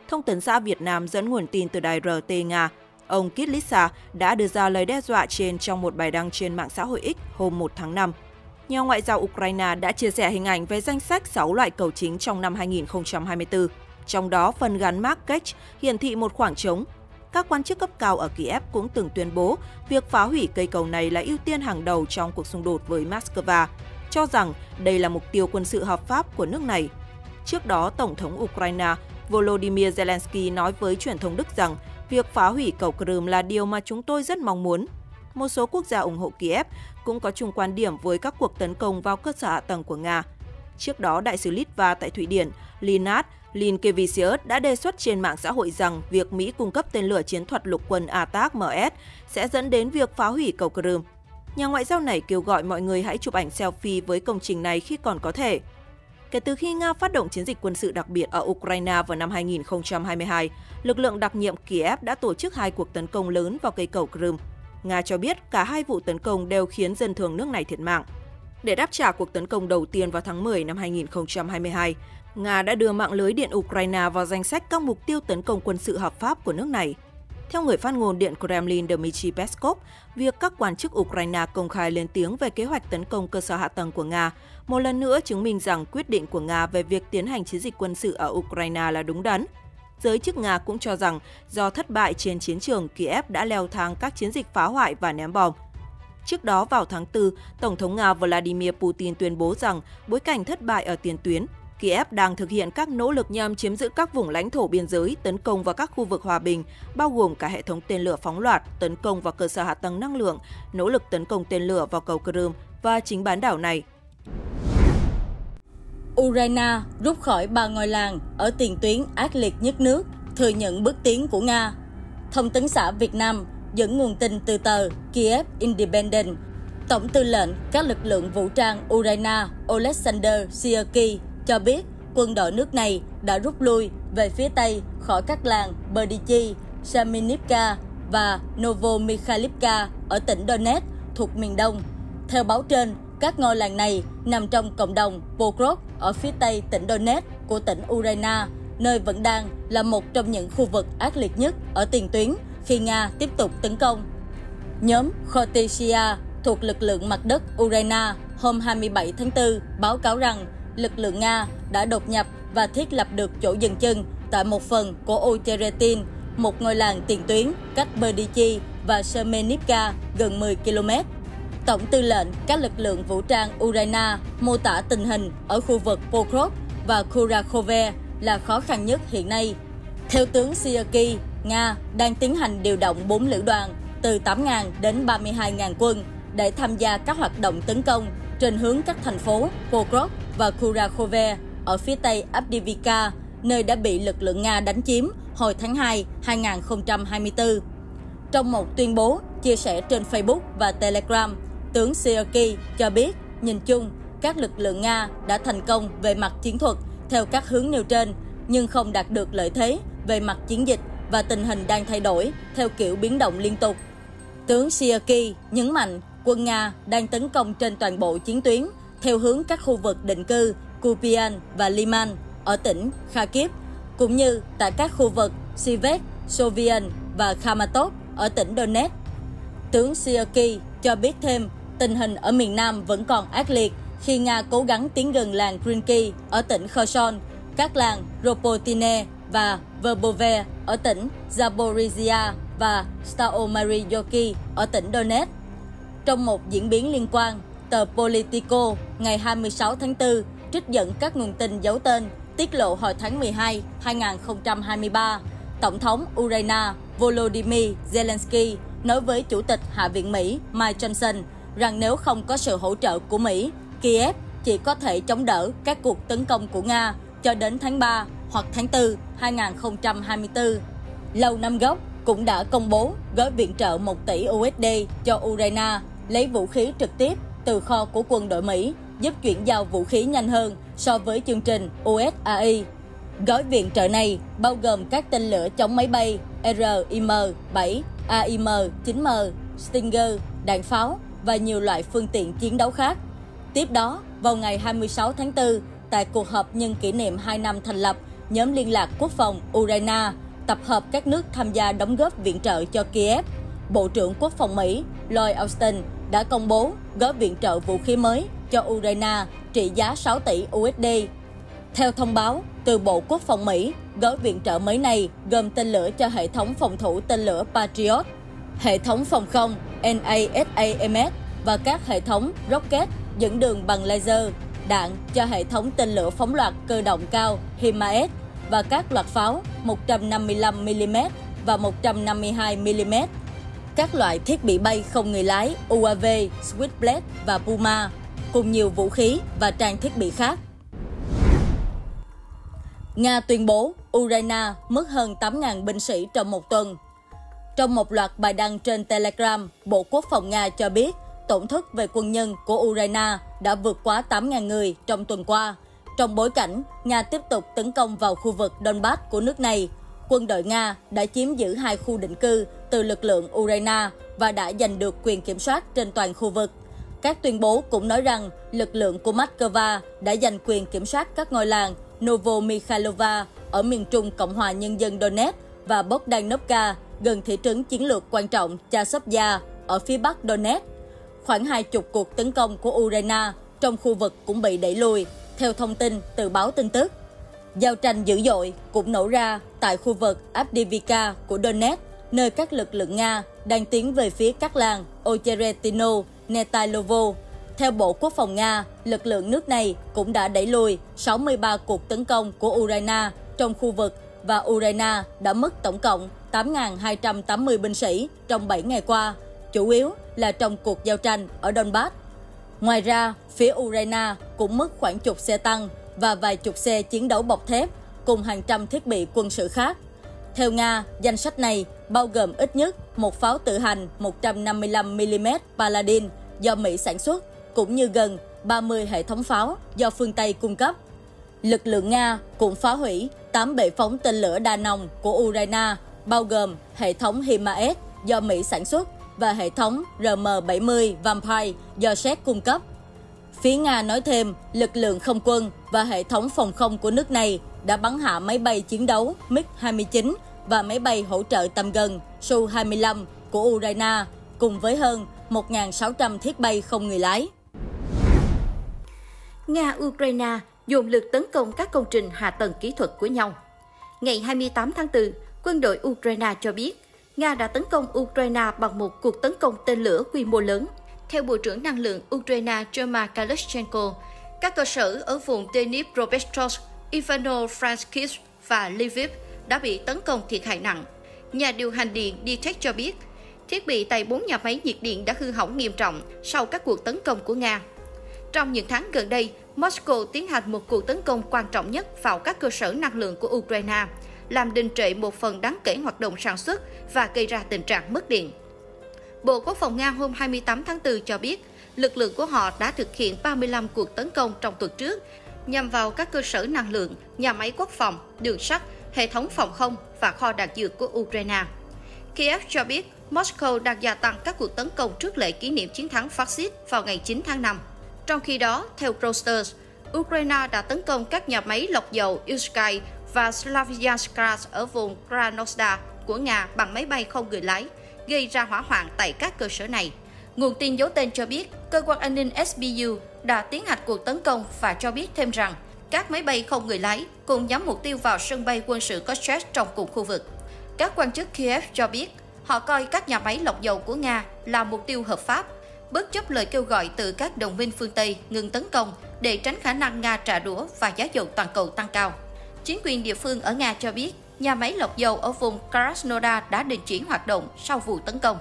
[SPEAKER 3] Thông tấn xã Việt Nam dẫn nguồn tin từ đài rờ tê Nga, ông Kislitsa đã đưa ra lời đe dọa trên trong một bài đăng trên mạng xã hội X hôm một tháng năm. Nhà ngoại giao Ukraine đã chia sẻ hình ảnh về danh sách sáu loại cầu chính trong năm hai nghìn không trăm hai mươi tư. Trong đó, phần gắn mác Kech hiển thị một khoảng trống. Các quan chức cấp cao ở Kiev cũng từng tuyên bố việc phá hủy cây cầu này là ưu tiên hàng đầu trong cuộc xung đột với Moscow, cho rằng đây là mục tiêu quân sự hợp pháp của nước này. Trước đó, Tổng thống Ukraine Volodymyr Zelensky nói với truyền thông Đức rằng việc phá hủy cầu Crimea là điều mà chúng tôi rất mong muốn. Một số quốc gia ủng hộ Kiev cũng có chung quan điểm với các cuộc tấn công vào cơ sở hạ tầng của Nga. Trước đó, đại sứ Litva tại Thụy Điển, Linat Linkevicius đã đề xuất trên mạng xã hội rằng việc Mỹ cung cấp tên lửa chiến thuật lục quân a tác em ét sẽ dẫn đến việc phá hủy cầu Crimea. Nhà ngoại giao này kêu gọi mọi người hãy chụp ảnh selfie với công trình này khi còn có thể. Kể từ khi Nga phát động chiến dịch quân sự đặc biệt ở Ukraine vào năm hai nghìn không trăm hai mươi hai, lực lượng đặc nhiệm Kiev đã tổ chức hai cuộc tấn công lớn vào cây cầu Crimea. Nga cho biết cả hai vụ tấn công đều khiến dân thường nước này thiệt mạng. Để đáp trả cuộc tấn công đầu tiên vào tháng mười năm hai nghìn không trăm hai mươi hai, Nga đã đưa mạng lưới điện Ukraine vào danh sách các mục tiêu tấn công quân sự hợp pháp của nước này. Theo người phát ngôn Điện Kremlin Dmitry Peskov, việc các quan chức Ukraine công khai lên tiếng về kế hoạch tấn công cơ sở hạ tầng của Nga một lần nữa chứng minh rằng quyết định của Nga về việc tiến hành chiến dịch quân sự ở Ukraine là đúng đắn. Giới chức Nga cũng cho rằng do thất bại trên chiến trường, Kiev đã leo thang các chiến dịch phá hoại và ném bom. Trước đó vào tháng tư, Tổng thống Nga Vladimir Putin tuyên bố rằng bối cảnh thất bại ở tiền tuyến, Kiev đang thực hiện các nỗ lực nhằm chiếm giữ các vùng lãnh thổ biên giới, tấn công vào các khu vực hòa bình, bao gồm cả hệ thống tên lửa phóng loạt, tấn công vào cơ sở hạ tầng năng lượng, nỗ lực tấn công tên lửa vào cầu Crimea và chính bán đảo này.
[SPEAKER 5] Ukraine rút khỏi ba ngôi làng ở tiền tuyến ác liệt nhất nước, thừa nhận bước tiến của Nga. Thông tấn xã Việt Nam dẫn nguồn tin từ tờ Kiev Independent, Tổng tư lệnh các lực lượng vũ trang Ukraine Oleksandr Syrskyi cho biết quân đội nước này đã rút lui về phía Tây khỏi các làng Berdychi, Semenivka và Novomikhailivka ở tỉnh Donetsk thuộc miền Đông. Theo báo trên, các ngôi làng này nằm trong cộng đồng Pokrov ở phía Tây tỉnh Donetsk của tỉnh Ukraine, nơi vẫn đang là một trong những khu vực ác liệt nhất ở tiền tuyến khi Nga tiếp tục tấn công. Nhóm Khotesia thuộc lực lượng mặt đất Ukraine hôm hai mươi bảy tháng tư báo cáo rằng lực lượng Nga đã đột nhập và thiết lập được chỗ dừng chân tại một phần của Ocheretin, một ngôi làng tiền tuyến cách Berdychi và Semenivka gần mười ki lô mét. Tổng tư lệnh các lực lượng vũ trang Ukraine mô tả tình hình ở khu vực Pokrov và Kurakhove là khó khăn nhất hiện nay. Theo tướng Syrskyi, Nga đang tiến hành điều động bốn lữ đoàn từ tám nghìn đến ba mươi hai nghìn quân để tham gia các hoạt động tấn công trên hướng các thành phố Pokrov và Kurakhove ở phía tây Avdiivka, nơi đã bị lực lượng Nga đánh chiếm hồi tháng hai năm hai nghìn không trăm hai mươi tư. Trong một tuyên bố chia sẻ trên Facebook và Telegram, tướng Syrskyi cho biết, nhìn chung, các lực lượng Nga đã thành công về mặt chiến thuật theo các hướng nêu trên, nhưng không đạt được lợi thế về mặt chiến dịch và tình hình đang thay đổi theo kiểu biến động liên tục. Tướng Syrskyi nhấn mạnh quân Nga đang tấn công trên toàn bộ chiến tuyến theo hướng các khu vực định cư Kupian và Liman ở tỉnh Kharkiv, cũng như tại các khu vực Siversk, Sovian và Khamatorsk ở tỉnh Donetsk. Tướng Syrskyi cho biết thêm, tình hình ở miền Nam vẫn còn ác liệt khi Nga cố gắng tiến gần làng Grinky ở tỉnh Kherson, các làng Ropotine và Verbove ở tỉnh Zaporizhia và Staomary-Yoki ở tỉnh Donetsk. Trong một diễn biến liên quan, tờ Politico ngày hai mươi sáu tháng tư trích dẫn các nguồn tin giấu tên tiết lộ hồi tháng mười hai năm hai nghìn không trăm hai mươi ba, Tổng thống Ukraine Volodymyr Zelensky nói với Chủ tịch Hạ viện Mỹ Mike Johnson rằng nếu không có sự hỗ trợ của Mỹ, Kiev chỉ có thể chống đỡ các cuộc tấn công của Nga cho đến tháng ba hoặc tháng tư năm hai nghìn không trăm hai mươi tư. Lầu Năm Góc cũng đã công bố gói viện trợ một tỷ u ét đê cho Ukraine lấy vũ khí trực tiếp từ kho của quân đội Mỹ, giúp chuyển giao vũ khí nhanh hơn so với chương trình u ét a i. Gói viện trợ này bao gồm các tên lửa chống máy bay R I M bảy, A I M chín M, Stinger, đạn pháo và nhiều loại phương tiện chiến đấu khác. Tiếp đó, vào ngày hai mươi sáu tháng tư, tại cuộc họp nhân kỷ niệm hai năm thành lập nhóm liên lạc quốc phòng Ukraine tập hợp các nước tham gia đóng góp viện trợ cho Kiev. Bộ trưởng Quốc phòng Mỹ Lloyd Austin đã công bố gói viện trợ vũ khí mới cho Ukraine trị giá sáu tỷ u ét đê. Theo thông báo từ Bộ Quốc phòng Mỹ, gói viện trợ mới này gồm tên lửa cho hệ thống phòng thủ tên lửa Patriot, hệ thống phòng không NASAMS và các hệ thống rocket dẫn đường bằng laser, đạn cho hệ thống tên lửa phóng loạt cơ động cao HIMARS và các loạt pháo một trăm năm mươi lăm mi-li-mét và một trăm năm mươi hai mi-li-mét, các loại thiết bị bay không người lái u a vê, Switchblade và Puma, cùng nhiều vũ khí và trang thiết bị khác. Nga tuyên bố Ukraine mất hơn tám nghìn binh sĩ trong một tuần. Trong một loạt bài đăng trên Telegram, Bộ Quốc phòng Nga cho biết tổn thất về quân nhân của Ukraine đã vượt quá tám nghìn người trong tuần qua. Trong bối cảnh Nga tiếp tục tấn công vào khu vực Donbass của nước này, quân đội Nga đã chiếm giữ hai khu định cư từ lực lượng Ukraine và đã giành được quyền kiểm soát trên toàn khu vực. Các tuyên bố cũng nói rằng lực lượng của Moscow đã giành quyền kiểm soát các ngôi làng Novomykhailova ở miền trung Cộng hòa Nhân dân Donetsk và Bogdanovka gần thị trấn chiến lược quan trọng Chasiv-Yar ở phía bắc Donetsk. Khoảng hai chục cuộc tấn công của Ukraine trong khu vực cũng bị đẩy lùi, theo thông tin từ báo tin tức. Giao tranh dữ dội cũng nổ ra tại khu vực Avdiivka của Donetsk, nơi các lực lượng Nga đang tiến về phía các làng Ocheretino, Netailovo. Theo Bộ Quốc phòng Nga, lực lượng nước này cũng đã đẩy lùi sáu mươi ba cuộc tấn công của Ukraine trong khu vực và Ukraine đã mất tổng cộng tám nghìn hai trăm tám mươi binh sĩ trong bảy ngày qua, chủ yếu là trong cuộc giao tranh ở Donbass. Ngoài ra, phía Ukraine cũng mất khoảng chục xe tăng và vài chục xe chiến đấu bọc thép cùng hàng trăm thiết bị quân sự khác. Theo Nga, danh sách này bao gồm ít nhất một pháo tự hành một trăm năm mươi lăm mi-li-mét Paladin do Mỹ sản xuất, cũng như gần ba mươi hệ thống pháo do phương Tây cung cấp. Lực lượng Nga cũng phá hủy tám bệ phóng tên lửa đa nòng của Ukraine, bao gồm hệ thống HIMARS do Mỹ sản xuất và hệ thống R M bảy mươi Vampire do Séc cung cấp. Phía Nga nói thêm, lực lượng không quân và hệ thống phòng không của nước này đã bắn hạ máy bay chiến đấu MiG hai mươi chín và máy bay hỗ trợ tầm gần Su hai mươi lăm của Ukraine, cùng với hơn một nghìn sáu trăm thiết bay không người lái.
[SPEAKER 1] Nga-Ukraine dồn lực tấn công các công trình hạ tầng kỹ thuật của nhau. Ngày hai mươi tám tháng tư, quân đội Ukraine cho biết Nga đã tấn công Ukraine bằng một cuộc tấn công tên lửa quy mô lớn. Theo Bộ trưởng Năng lượng Ukraine German Kalashchenko, các cơ sở ở vùng Dnipropetrovsk, Ivano-Frankivsk và Lviv đã bị tấn công thiệt hại nặng. Nhà điều hành điện đê tê e xê cho biết, thiết bị tại bốn nhà máy nhiệt điện đã hư hỏng nghiêm trọng sau các cuộc tấn công của Nga. Trong những tháng gần đây, Moscow tiến hành một cuộc tấn công quan trọng nhất vào các cơ sở năng lượng của Ukraine, làm đình trệ một phần đáng kể hoạt động sản xuất và gây ra tình trạng mất điện. Bộ Quốc phòng Nga hôm hai mươi tám tháng tư cho biết, lực lượng của họ đã thực hiện ba mươi lăm cuộc tấn công trong tuần trước, nhằm vào các cơ sở năng lượng, nhà máy quốc phòng, đường sắt, hệ thống phòng không và kho đạn dược của Ukraine. Kiev cho biết, Moscow đang gia tăng các cuộc tấn công trước lễ kỷ niệm chiến thắng phát xít vào ngày chín tháng năm. Trong khi đó, theo Reuters, Ukraine đã tấn công các nhà máy lọc dầu Yuzhny và Slavyansk ở vùng Krasnodar của Nga bằng máy bay không người lái, gây ra hỏa hoạn tại các cơ sở này. Nguồn tin giấu tên cho biết, cơ quan an ninh ét bê u đã tiến hành cuộc tấn công và cho biết thêm rằng các máy bay không người lái cùng nhắm mục tiêu vào sân bay quân sự Kostrets trong cùng khu vực. Các quan chức Kiev cho biết họ coi các nhà máy lọc dầu của Nga là mục tiêu hợp pháp, bất chấp lời kêu gọi từ các đồng minh phương Tây ngừng tấn công để tránh khả năng Nga trả đũa và giá dầu toàn cầu tăng cao. Chính quyền địa phương ở Nga cho biết nhà máy lọc dầu ở vùng Krasnodar đã đình chỉ hoạt động sau vụ tấn công.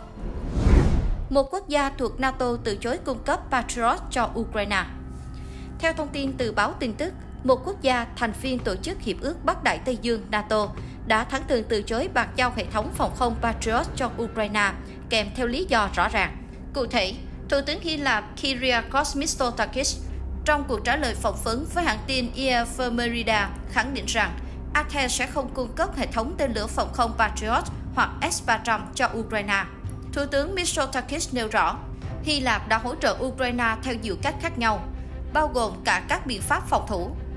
[SPEAKER 1] Một quốc gia thuộc NATO từ chối cung cấp Patriot cho Ukraine. Theo thông tin từ báo tin tức, một quốc gia thành viên tổ chức Hiệp ước Bắc Đại Tây Dương NATO đã thẳng thừng từ chối bàn giao hệ thống phòng không Patriot cho Ukraine, kèm theo lý do rõ ràng. Cụ thể, Thủ tướng Hy Lạp Kyriakos Mitsotakis trong cuộc trả lời phỏng vấn với hãng tin Efemerida khẳng định rằng Athens sẽ không cung cấp hệ thống tên lửa phòng không Patriot hoặc S ba trăm cho Ukraine. Thủ tướng Mitsotakis nêu rõ, Hy Lạp đã hỗ trợ Ukraine theo nhiều cách khác nhau, bao gồm cả các biện pháp phòng thủ.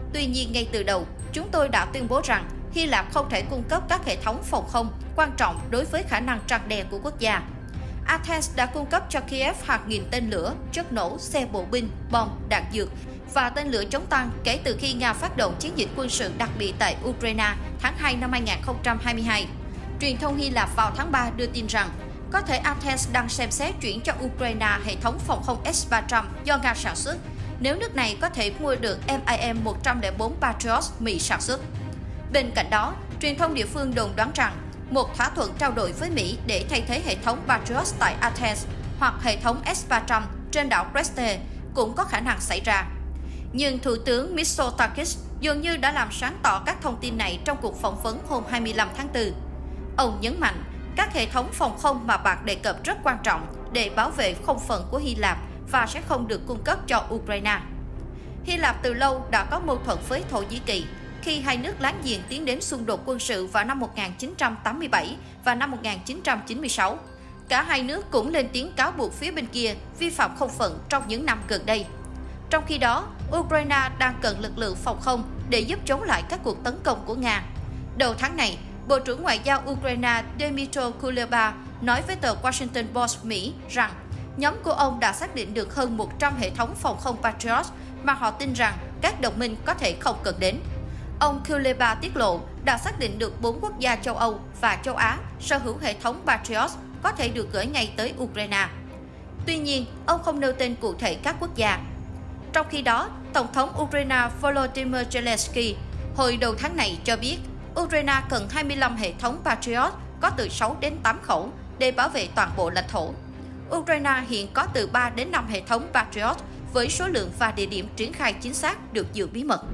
[SPEAKER 1] Tuy nhiên ngay từ đầu, chúng tôi đã tuyên bố rằng Hy Lạp không thể cung cấp các hệ thống phòng không quan trọng đối với khả năng răn đe của quốc gia. Athens đã cung cấp cho Kiev hàng nghìn tên lửa, chất nổ, xe bộ binh, bom, đạn dược và tên lửa chống tăng kể từ khi Nga phát động chiến dịch quân sự đặc biệt tại Ukraine tháng hai năm hai nghìn không trăm hai mươi hai. Truyền thông Hy Lạp vào tháng ba đưa tin rằng có thể Athens đang xem xét chuyển cho Ukraine hệ thống phòng không S ba trăm do Nga sản xuất, nếu nước này có thể mua được M I M một không bốn Patriot Mỹ sản xuất. Bên cạnh đó, truyền thông địa phương đồn đoán rằng một thỏa thuận trao đổi với Mỹ để thay thế hệ thống Patriot tại Athens hoặc hệ thống S ba trăm trên đảo Crete cũng có khả năng xảy ra. Nhưng Thủ tướng Mitsotakis dường như đã làm sáng tỏ các thông tin này trong cuộc phỏng vấn hôm hai mươi lăm tháng tư. Ông nhấn mạnh, các hệ thống phòng không mà bạn đề cập rất quan trọng để bảo vệ không phận của Hy Lạp và sẽ không được cung cấp cho Ukraine. Hy Lạp từ lâu đã có mâu thuẫn với Thổ Nhĩ Kỳ khi hai nước láng giềng tiến đến xung đột quân sự vào năm một nghìn chín trăm tám mươi bảy và năm một nghìn chín trăm chín mươi sáu. Cả hai nước cũng lên tiếng cáo buộc phía bên kia vi phạm không phận trong những năm gần đây. Trong khi đó, Ukraine đang cần lực lượng phòng không để giúp chống lại các cuộc tấn công của Nga. Đầu tháng này, Bộ trưởng Ngoại giao Ukraine Dmytro Kuleba nói với tờ Washington Post Mỹ rằng nhóm của ông đã xác định được hơn một trăm hệ thống phòng không Patriot mà họ tin rằng các đồng minh có thể không cần đến. Ông Kuleba tiết lộ đã xác định được bốn quốc gia châu Âu và châu Á sở hữu hệ thống Patriot có thể được gửi ngay tới Ukraine. Tuy nhiên, ông không nêu tên cụ thể các quốc gia. Trong khi đó, Tổng thống Ukraine Volodymyr Zelensky hồi đầu tháng này cho biết Ukraine cần hai mươi lăm hệ thống Patriot có từ sáu đến tám khẩu để bảo vệ toàn bộ lãnh thổ. Ukraine hiện có từ ba đến năm hệ thống Patriot với số lượng và địa điểm triển khai chính xác được giữ bí mật.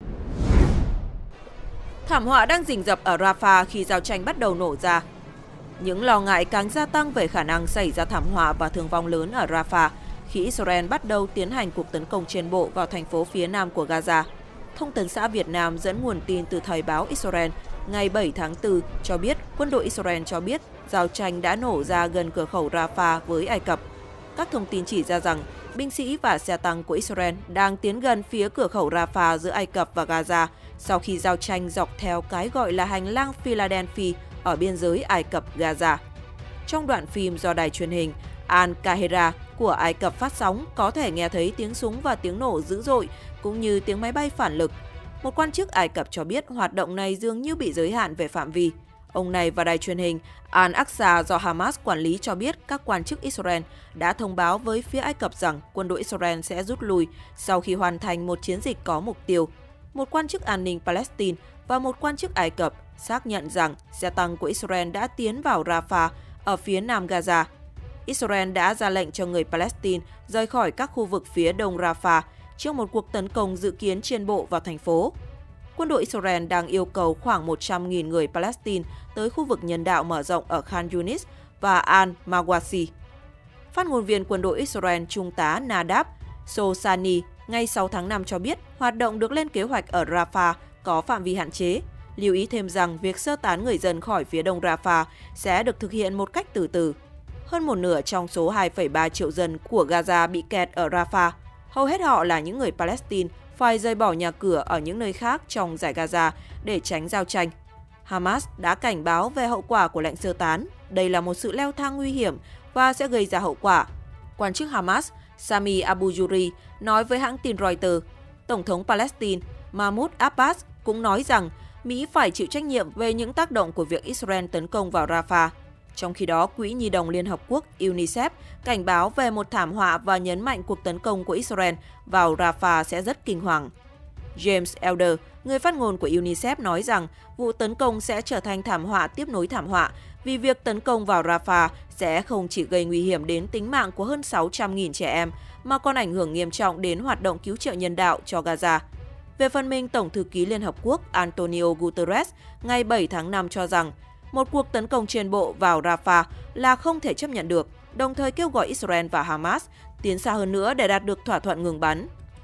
[SPEAKER 3] Thảm họa đang rình rập ở Rafah khi giao tranh bắt đầu nổ ra. Những lo ngại càng gia tăng về khả năng xảy ra thảm họa và thương vong lớn ở Rafah khi Israel bắt đầu tiến hành cuộc tấn công trên bộ vào thành phố phía nam của Gaza. Thông tấn xã Việt Nam dẫn nguồn tin từ Thời báo Israel ngày bảy tháng tư cho biết quân đội Israel cho biết giao tranh đã nổ ra gần cửa khẩu Rafah với Ai Cập. Các thông tin chỉ ra rằng binh sĩ và xe tăng của Israel đang tiến gần phía cửa khẩu Rafah giữa Ai Cập và Gaza sau khi giao tranh dọc theo cái gọi là hành lang Philadelphia ở biên giới Ai Cập-Gaza. Trong đoạn phim do đài truyền hình Al-Qahira của Ai Cập phát sóng có thể nghe thấy tiếng súng và tiếng nổ dữ dội cũng như tiếng máy bay phản lực. Một quan chức Ai Cập cho biết hoạt động này dường như bị giới hạn về phạm vi. Ông này và đài truyền hình Al-Aqsa do Hamas quản lý cho biết các quan chức Israel đã thông báo với phía Ai Cập rằng quân đội Israel sẽ rút lui sau khi hoàn thành một chiến dịch có mục tiêu. Một quan chức an ninh Palestine và một quan chức Ai Cập xác nhận rằng xe tăng của Israel đã tiến vào Rafah ở phía nam Gaza. Israel đã ra lệnh cho người Palestine rời khỏi các khu vực phía đông Rafah trước một cuộc tấn công dự kiến trên bộ vào thành phố. Quân đội Israel đang yêu cầu khoảng một trăm nghìn người Palestine tới khu vực nhân đạo mở rộng ở Khan Yunis và Al-Mawasi. Phát ngôn viên quân đội Israel Trung tá Nadav Sosani ngày sáu tháng năm cho biết hoạt động được lên kế hoạch ở Rafah có phạm vi hạn chế. Lưu ý thêm rằng việc sơ tán người dân khỏi phía đông Rafah sẽ được thực hiện một cách từ từ. Hơn một nửa trong số hai phẩy ba triệu dân của Gaza bị kẹt ở Rafah. Hầu hết họ là những người Palestine phải rời bỏ nhà cửa ở những nơi khác trong giải Gaza để tránh giao tranh. Hamas đã cảnh báo về hậu quả của lệnh sơ tán. Đây là một sự leo thang nguy hiểm và sẽ gây ra hậu quả. Quan chức Hamas Sami Abu Juri nói với hãng tin Reuters, Tổng thống Palestine Mahmoud Abbas cũng nói rằng Mỹ phải chịu trách nhiệm về những tác động của việc Israel tấn công vào Rafah. Trong khi đó, Quỹ Nhi đồng Liên Hợp Quốc UNICEF cảnh báo về một thảm họa và nhấn mạnh cuộc tấn công của Israel vào Rafah sẽ rất kinh hoàng. James Elder, người phát ngôn của UNICEF nói rằng vụ tấn công sẽ trở thành thảm họa tiếp nối thảm họa vì việc tấn công vào Rafah sẽ không chỉ gây nguy hiểm đến tính mạng của hơn sáu trăm nghìn trẻ em mà còn ảnh hưởng nghiêm trọng đến hoạt động cứu trợ nhân đạo cho Gaza. Về phần mình, Tổng thư ký Liên Hợp Quốc Antonio Guterres ngày bảy tháng năm cho rằng một cuộc tấn công trên bộ vào Rafah là không thể chấp nhận được, đồng thời kêu gọi Israel và Hamas tiến xa hơn nữa để đạt được thỏa thuận ngừng bắn.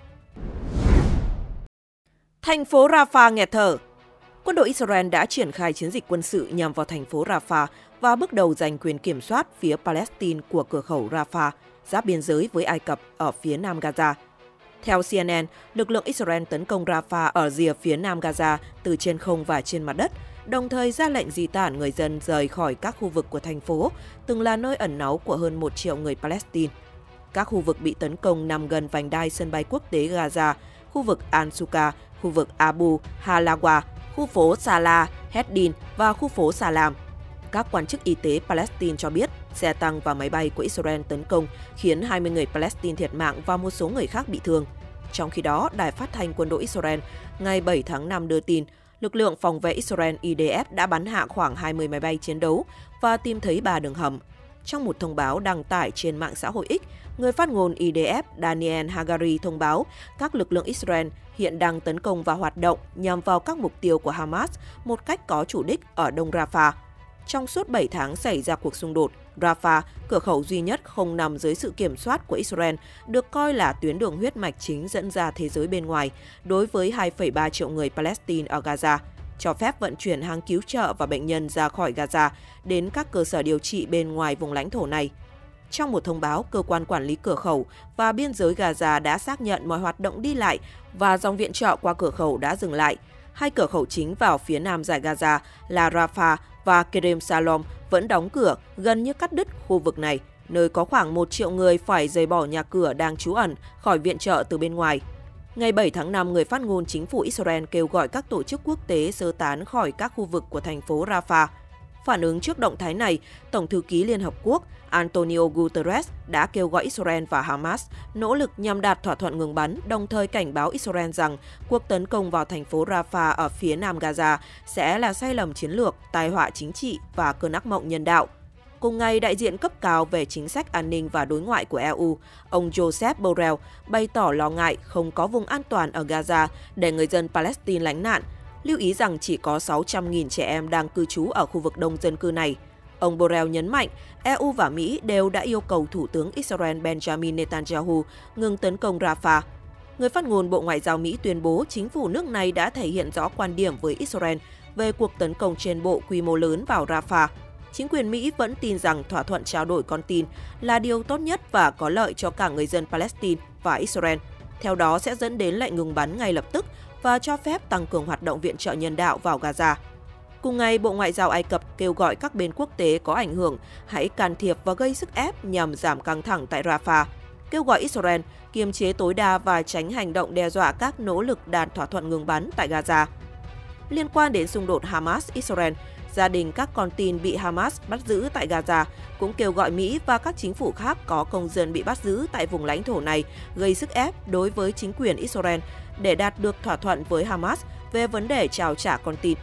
[SPEAKER 3] Thành phố Rafah nghẹt thở. Quân đội Israel đã triển khai chiến dịch quân sự nhằm vào thành phố Rafah và bước đầu giành quyền kiểm soát phía Palestine của cửa khẩu Rafah, giáp biên giới với Ai Cập ở phía nam Gaza. Theo C N N, lực lượng Israel tấn công Rafah ở rìa phía nam Gaza từ trên không và trên mặt đất, đồng thời ra lệnh di tản người dân rời khỏi các khu vực của thành phố, từng là nơi ẩn náu của hơn một triệu người Palestine. Các khu vực bị tấn công nằm gần vành đai sân bay quốc tế Gaza, khu vực Al-Suka, khu vực Abu Halawa, khu phố Salah, Heddin và khu phố Salam. Các quan chức y tế Palestine cho biết xe tăng và máy bay của Israel tấn công khiến hai mươi người Palestine thiệt mạng và một số người khác bị thương. Trong khi đó, Đài phát thanh quân đội Israel ngày bảy tháng năm đưa tin, lực lượng phòng vệ Israel I D F đã bắn hạ khoảng hai mươi máy bay chiến đấu và tìm thấy ba đường hầm. Trong một thông báo đăng tải trên mạng xã hội X, người phát ngôn I D F Daniel Hagari thông báo các lực lượng Israel hiện đang tấn công và hoạt động nhằm vào các mục tiêu của Hamas một cách có chủ đích ở Đông Rafah. Trong suốt bảy tháng xảy ra cuộc xung đột, Rafah, cửa khẩu duy nhất không nằm dưới sự kiểm soát của Israel, được coi là tuyến đường huyết mạch chính dẫn ra thế giới bên ngoài đối với hai phẩy ba triệu người Palestine ở Gaza, cho phép vận chuyển hàng cứu trợ và bệnh nhân ra khỏi Gaza đến các cơ sở điều trị bên ngoài vùng lãnh thổ này. Trong một thông báo, cơ quan quản lý cửa khẩu và biên giới Gaza đã xác nhận mọi hoạt động đi lại và dòng viện trợ qua cửa khẩu đã dừng lại. Hai cửa khẩu chính vào phía nam dải Gaza là Rafah và Kerem Salom vẫn đóng cửa, gần như cắt đứt khu vực này, nơi có khoảng một triệu người phải rời bỏ nhà cửa đang trú ẩn khỏi viện trợ từ bên ngoài. Ngày bảy tháng năm, người phát ngôn chính phủ Israel kêu gọi các tổ chức quốc tế sơ tán khỏi các khu vực của thành phố Rafah. Phản ứng trước động thái này, Tổng thư ký Liên Hợp Quốc Antonio Guterres đã kêu gọi Israel và Hamas nỗ lực nhằm đạt thỏa thuận ngừng bắn, đồng thời cảnh báo Israel rằng cuộc tấn công vào thành phố Rafah ở phía nam Gaza sẽ là sai lầm chiến lược, tai họa chính trị và cơn ác mộng nhân đạo. Cùng ngày, đại diện cấp cao về chính sách an ninh và đối ngoại của E U, ông Joseph Borrell, bày tỏ lo ngại không có vùng an toàn ở Gaza để người dân Palestine lánh nạn, lưu ý rằng chỉ có sáu trăm nghìn trẻ em đang cư trú ở khu vực đông dân cư này. Ông Borrell nhấn mạnh, E U và Mỹ đều đã yêu cầu Thủ tướng Israel Benjamin Netanyahu ngừng tấn công Rafah. Người phát ngôn Bộ Ngoại giao Mỹ tuyên bố chính phủ nước này đã thể hiện rõ quan điểm với Israel về cuộc tấn công trên bộ quy mô lớn vào Rafah. Chính quyền Mỹ vẫn tin rằng thỏa thuận trao đổi con tin là điều tốt nhất và có lợi cho cả người dân Palestine và Israel. Theo đó sẽ dẫn đến lệnh ngừng bắn ngay lập tức và cho phép tăng cường hoạt động viện trợ nhân đạo vào Gaza. Cùng ngày, Bộ Ngoại giao Ai Cập kêu gọi các bên quốc tế có ảnh hưởng hãy can thiệp và gây sức ép nhằm giảm căng thẳng tại Rafah, kêu gọi Israel kiềm chế tối đa và tránh hành động đe dọa các nỗ lực đạt thỏa thuận ngừng bắn tại Gaza. Liên quan đến xung đột Hamas-Israel, gia đình các con tin bị Hamas bắt giữ tại Gaza cũng kêu gọi Mỹ và các chính phủ khác có công dân bị bắt giữ tại vùng lãnh thổ này gây sức ép đối với chính quyền Israel để đạt được thỏa thuận với Hamas về vấn đề trao trả con tin.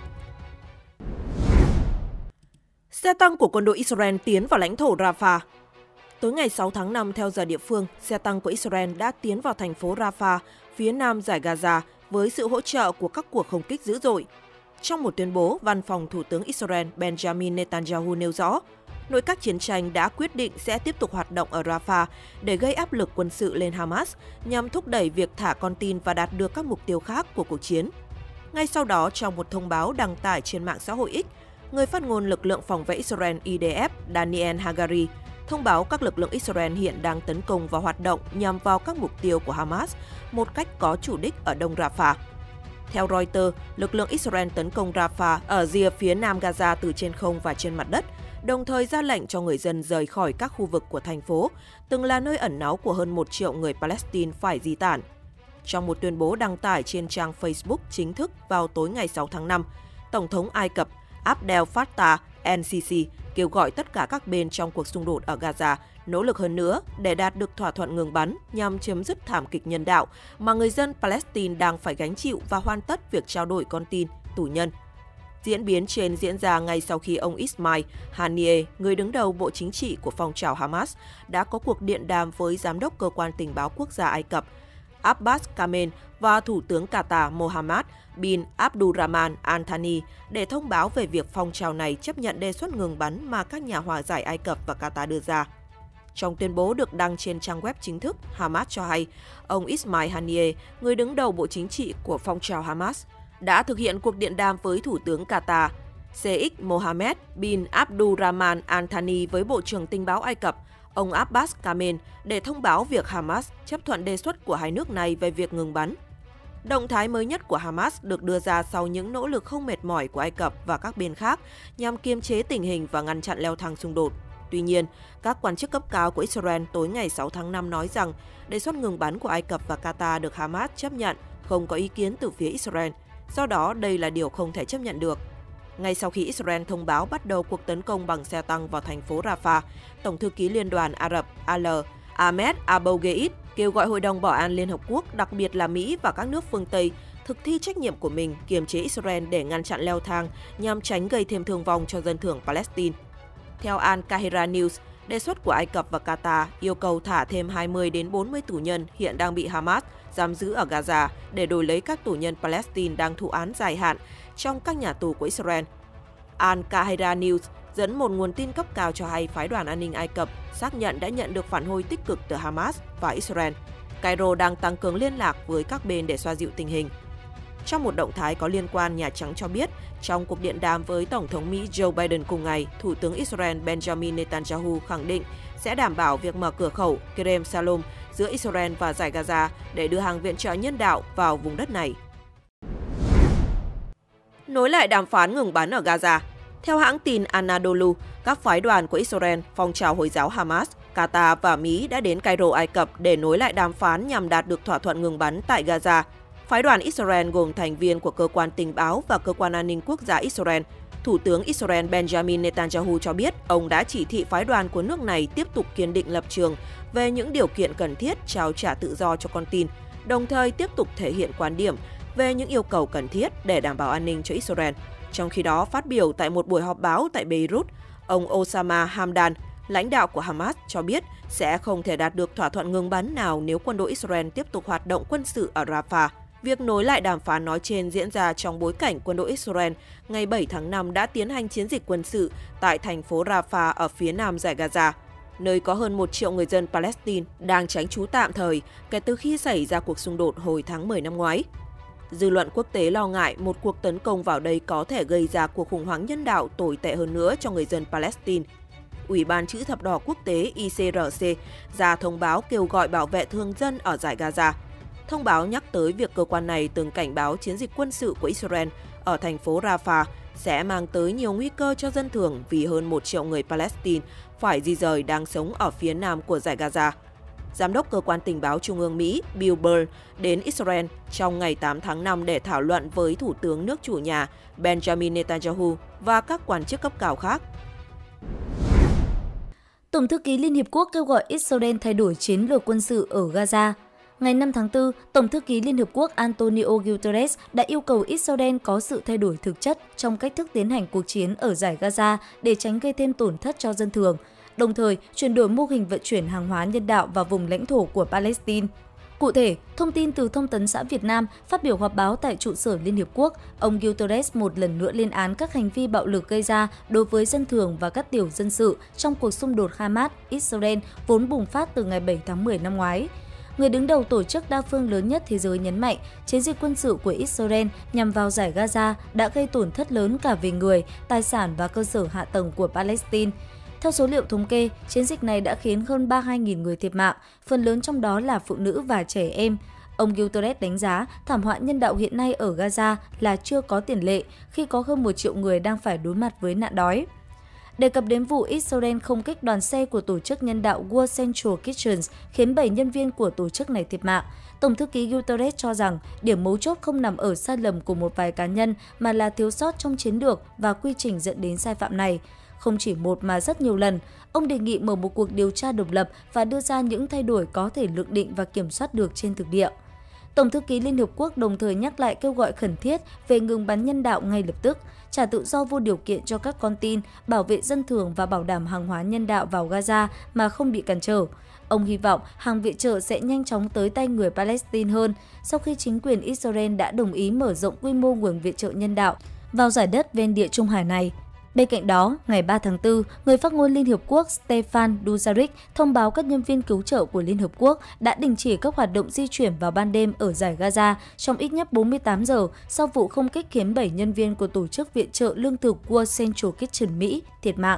[SPEAKER 3] Xe tăng của quân đội Israel tiến vào lãnh thổ Rafah. Tối ngày sáu tháng năm theo giờ địa phương, xe tăng của Israel đã tiến vào thành phố Rafah, phía nam dải Gaza với sự hỗ trợ của các cuộc không kích dữ dội. Trong một tuyên bố, Văn phòng Thủ tướng Israel Benjamin Netanyahu nêu rõ, nội các chiến tranh đã quyết định sẽ tiếp tục hoạt động ở Rafah để gây áp lực quân sự lên Hamas nhằm thúc đẩy việc thả con tin và đạt được các mục tiêu khác của cuộc chiến. Ngay sau đó, trong một thông báo đăng tải trên mạng xã hội X, người phát ngôn lực lượng phòng vệ Israel I D F Daniel Hagari thông báo các lực lượng Israel hiện đang tấn công và hoạt động nhằm vào các mục tiêu của Hamas một cách có chủ đích ở Đông Rafah. Theo Reuters, lực lượng Israel tấn công Rafah ở rìa phía nam Gaza từ trên không và trên mặt đất, đồng thời ra lệnh cho người dân rời khỏi các khu vực của thành phố, từng là nơi ẩn náu của hơn một triệu người Palestine phải di tản. Trong một tuyên bố đăng tải trên trang Facebook chính thức vào tối ngày sáu tháng năm, Tổng thống Ai Cập Abdel Fattah el-Sisi kêu gọi tất cả các bên trong cuộc xung đột ở Gaza nỗ lực hơn nữa để đạt được thỏa thuận ngừng bắn nhằm chấm dứt thảm kịch nhân đạo mà người dân Palestine đang phải gánh chịu và hoàn tất việc trao đổi con tin, tù nhân. Diễn biến trên diễn ra ngay sau khi ông Ismail Haniyeh, người đứng đầu Bộ Chính trị của phong trào Hamas, đã có cuộc điện đàm với Giám đốc Cơ quan Tình báo Quốc gia Ai Cập Abbas Kamel và Thủ tướng Qatar Mohammed bin Abdulrahman Al Thani để thông báo về việc phong trào này chấp nhận đề xuất ngừng bắn mà các nhà hòa giải Ai Cập và Qatar đưa ra. Trong tuyên bố được đăng trên trang web chính thức, Hamas cho hay, ông Ismail Haniyeh, người đứng đầu Bộ Chính trị của phong trào Hamas, đã thực hiện cuộc điện đàm với Thủ tướng Qatar Sheikh Mohammed bin Abdulrahman Al Thani với Bộ trưởng Tình báo Ai Cập, ông Abbas Kamel để thông báo việc Hamas chấp thuận đề xuất của hai nước này về việc ngừng bắn. Động thái mới nhất của Hamas được đưa ra sau những nỗ lực không mệt mỏi của Ai Cập và các bên khác nhằm kiềm chế tình hình và ngăn chặn leo thang xung đột. Tuy nhiên, các quan chức cấp cao của Israel tối ngày sáu tháng năm nói rằng đề xuất ngừng bắn của Ai Cập và Qatar được Hamas chấp nhận, không có ý kiến từ phía Israel. Do đó, đây là điều không thể chấp nhận được. Ngay sau khi Israel thông báo bắt đầu cuộc tấn công bằng xe tăng vào thành phố Rafah, Tổng thư ký Liên đoàn Ả Rập Al Ahmed Abou-Gheit kêu gọi Hội đồng Bảo an Liên Hợp Quốc, đặc biệt là Mỹ và các nước phương Tây, thực thi trách nhiệm của mình kiềm chế Israel để ngăn chặn leo thang nhằm tránh gây thêm thương vong cho dân thường Palestine. Theo Al-Qahira News, đề xuất của Ai Cập và Qatar yêu cầu thả thêm hai mươi đến bốn mươi tù nhân hiện đang bị Hamas giam giữ ở Gaza để đổi lấy các tù nhân Palestine đang thụ án dài hạn trong các nhà tù của Israel. Al-Qahira News dẫn một nguồn tin cấp cao cho hay phái đoàn an ninh Ai Cập xác nhận đã nhận được phản hồi tích cực từ Hamas và Israel. Cairo đang tăng cường liên lạc với các bên để xoa dịu tình hình. Trong một động thái có liên quan, Nhà Trắng cho biết trong cuộc điện đàm với Tổng thống Mỹ Joe Biden cùng ngày, Thủ tướng Israel Benjamin Netanyahu khẳng định sẽ đảm bảo việc mở cửa khẩu Kerem Salom giữa Israel và Dải Gaza để đưa hàng viện trợ nhân đạo vào vùng đất này. Nối lại đàm phán ngừng bắn ở Gaza. Theo hãng tin Anadolu, các phái đoàn của Israel, phong trào Hồi giáo Hamas, Qatar và Mỹ đã đến Cairo, Ai Cập để nối lại đàm phán nhằm đạt được thỏa thuận ngừng bắn tại Gaza. Phái đoàn Israel gồm thành viên của Cơ quan Tình báo và Cơ quan An ninh Quốc gia Israel. Thủ tướng Israel Benjamin Netanyahu cho biết ông đã chỉ thị phái đoàn của nước này tiếp tục kiên định lập trường về những điều kiện cần thiết trao trả tự do cho con tin, đồng thời tiếp tục thể hiện quan điểm về những yêu cầu cần thiết để đảm bảo an ninh cho Israel. Trong khi đó, phát biểu tại một buổi họp báo tại Beirut, ông Osama Hamdan, lãnh đạo của Hamas, cho biết sẽ không thể đạt được thỏa thuận ngừng bắn nào nếu quân đội Israel tiếp tục hoạt động quân sự ở Rafah. Việc nối lại đàm phán nói trên diễn ra trong bối cảnh quân đội Israel ngày bảy tháng năm đã tiến hành chiến dịch quân sự tại thành phố Rafah ở phía nam Dải Gaza, nơi có hơn một triệu người dân Palestine đang tránh trú tạm thời kể từ khi xảy ra cuộc xung đột hồi tháng mười năm ngoái. Dư luận quốc tế lo ngại một cuộc tấn công vào đây có thể gây ra cuộc khủng hoảng nhân đạo tồi tệ hơn nữa cho người dân Palestine. Ủy ban Chữ thập đỏ quốc tế I C R C ra thông báo kêu gọi bảo vệ thường dân ở Dải Gaza. Thông báo nhắc tới việc cơ quan này từng cảnh báo chiến dịch quân sự của Israel ở thành phố Rafah sẽ mang tới nhiều nguy cơ cho dân thường vì hơn một triệu người Palestine phải di rời đang sống ở phía nam của Dải Gaza. Giám đốc Cơ quan Tình báo Trung ương Mỹ Bill Burr đến Israel trong ngày tám tháng năm để thảo luận với Thủ tướng nước chủ nhà Benjamin Netanyahu và các quan chức cấp cao khác.
[SPEAKER 6] Tổng thư ký Liên Hiệp Quốc kêu gọi Israel thay đổi chiến lược quân sự ở Gaza. Ngày năm tháng tư, Tổng thư ký Liên Hợp Quốc Antonio Guterres đã yêu cầu Israel có sự thay đổi thực chất trong cách thức tiến hành cuộc chiến ở Dải Gaza để tránh gây thêm tổn thất cho dân thường, đồng thời chuyển đổi mô hình vận chuyển hàng hóa nhân đạo vào vùng lãnh thổ của Palestine. Cụ thể, thông tin từ Thông tấn xã Việt Nam phát biểu họp báo tại trụ sở Liên Hiệp Quốc, ông Guterres một lần nữa lên án các hành vi bạo lực gây ra đối với dân thường và các tiểu dân sự trong cuộc xung đột Hamas-Israel vốn bùng phát từ ngày bảy tháng mười năm ngoái. Người đứng đầu tổ chức đa phương lớn nhất thế giới nhấn mạnh chiến dịch quân sự của Israel nhằm vào Dải Gaza đã gây tổn thất lớn cả về người, tài sản và cơ sở hạ tầng của Palestine. Theo số liệu thống kê, chiến dịch này đã khiến hơn ba mươi hai nghìn người thiệt mạng, phần lớn trong đó là phụ nữ và trẻ em. Ông Guterres đánh giá thảm họa nhân đạo hiện nay ở Gaza là chưa có tiền lệ khi có hơn một triệu người đang phải đối mặt với nạn đói. Đề cập đến vụ Israel không kích đoàn xe của tổ chức nhân đạo World Central Kitchens khiến bảy nhân viên của tổ chức này thiệt mạng, Tổng thư ký Guterres cho rằng điểm mấu chốt không nằm ở sai lầm của một vài cá nhân mà là thiếu sót trong chiến lược và quy trình dẫn đến sai phạm này. Không chỉ một mà rất nhiều lần, ông đề nghị mở một cuộc điều tra độc lập và đưa ra những thay đổi có thể lượng định và kiểm soát được trên thực địa. Tổng thư ký Liên Hợp Quốc đồng thời nhắc lại kêu gọi khẩn thiết về ngừng bắn nhân đạo ngay lập tức, trả tự do vô điều kiện cho các con tin, bảo vệ dân thường và bảo đảm hàng hóa nhân đạo vào Gaza mà không bị cản trở. Ông hy vọng hàng viện trợ sẽ nhanh chóng tới tay người Palestine hơn sau khi chính quyền Israel đã đồng ý mở rộng quy mô nguồn viện trợ nhân đạo vào giải đất ven Địa Trung Hải này. Bên cạnh đó, ngày ba tháng tư, người phát ngôn Liên Hợp Quốc Stefan Dujarric thông báo các nhân viên cứu trợ của Liên Hợp Quốc đã đình chỉ các hoạt động di chuyển vào ban đêm ở Dải Gaza trong ít nhất bốn mươi tám giờ sau vụ không kích khiến bảy nhân viên của Tổ chức Viện trợ Lương thực World Central Kitchen Mỹ thiệt mạng.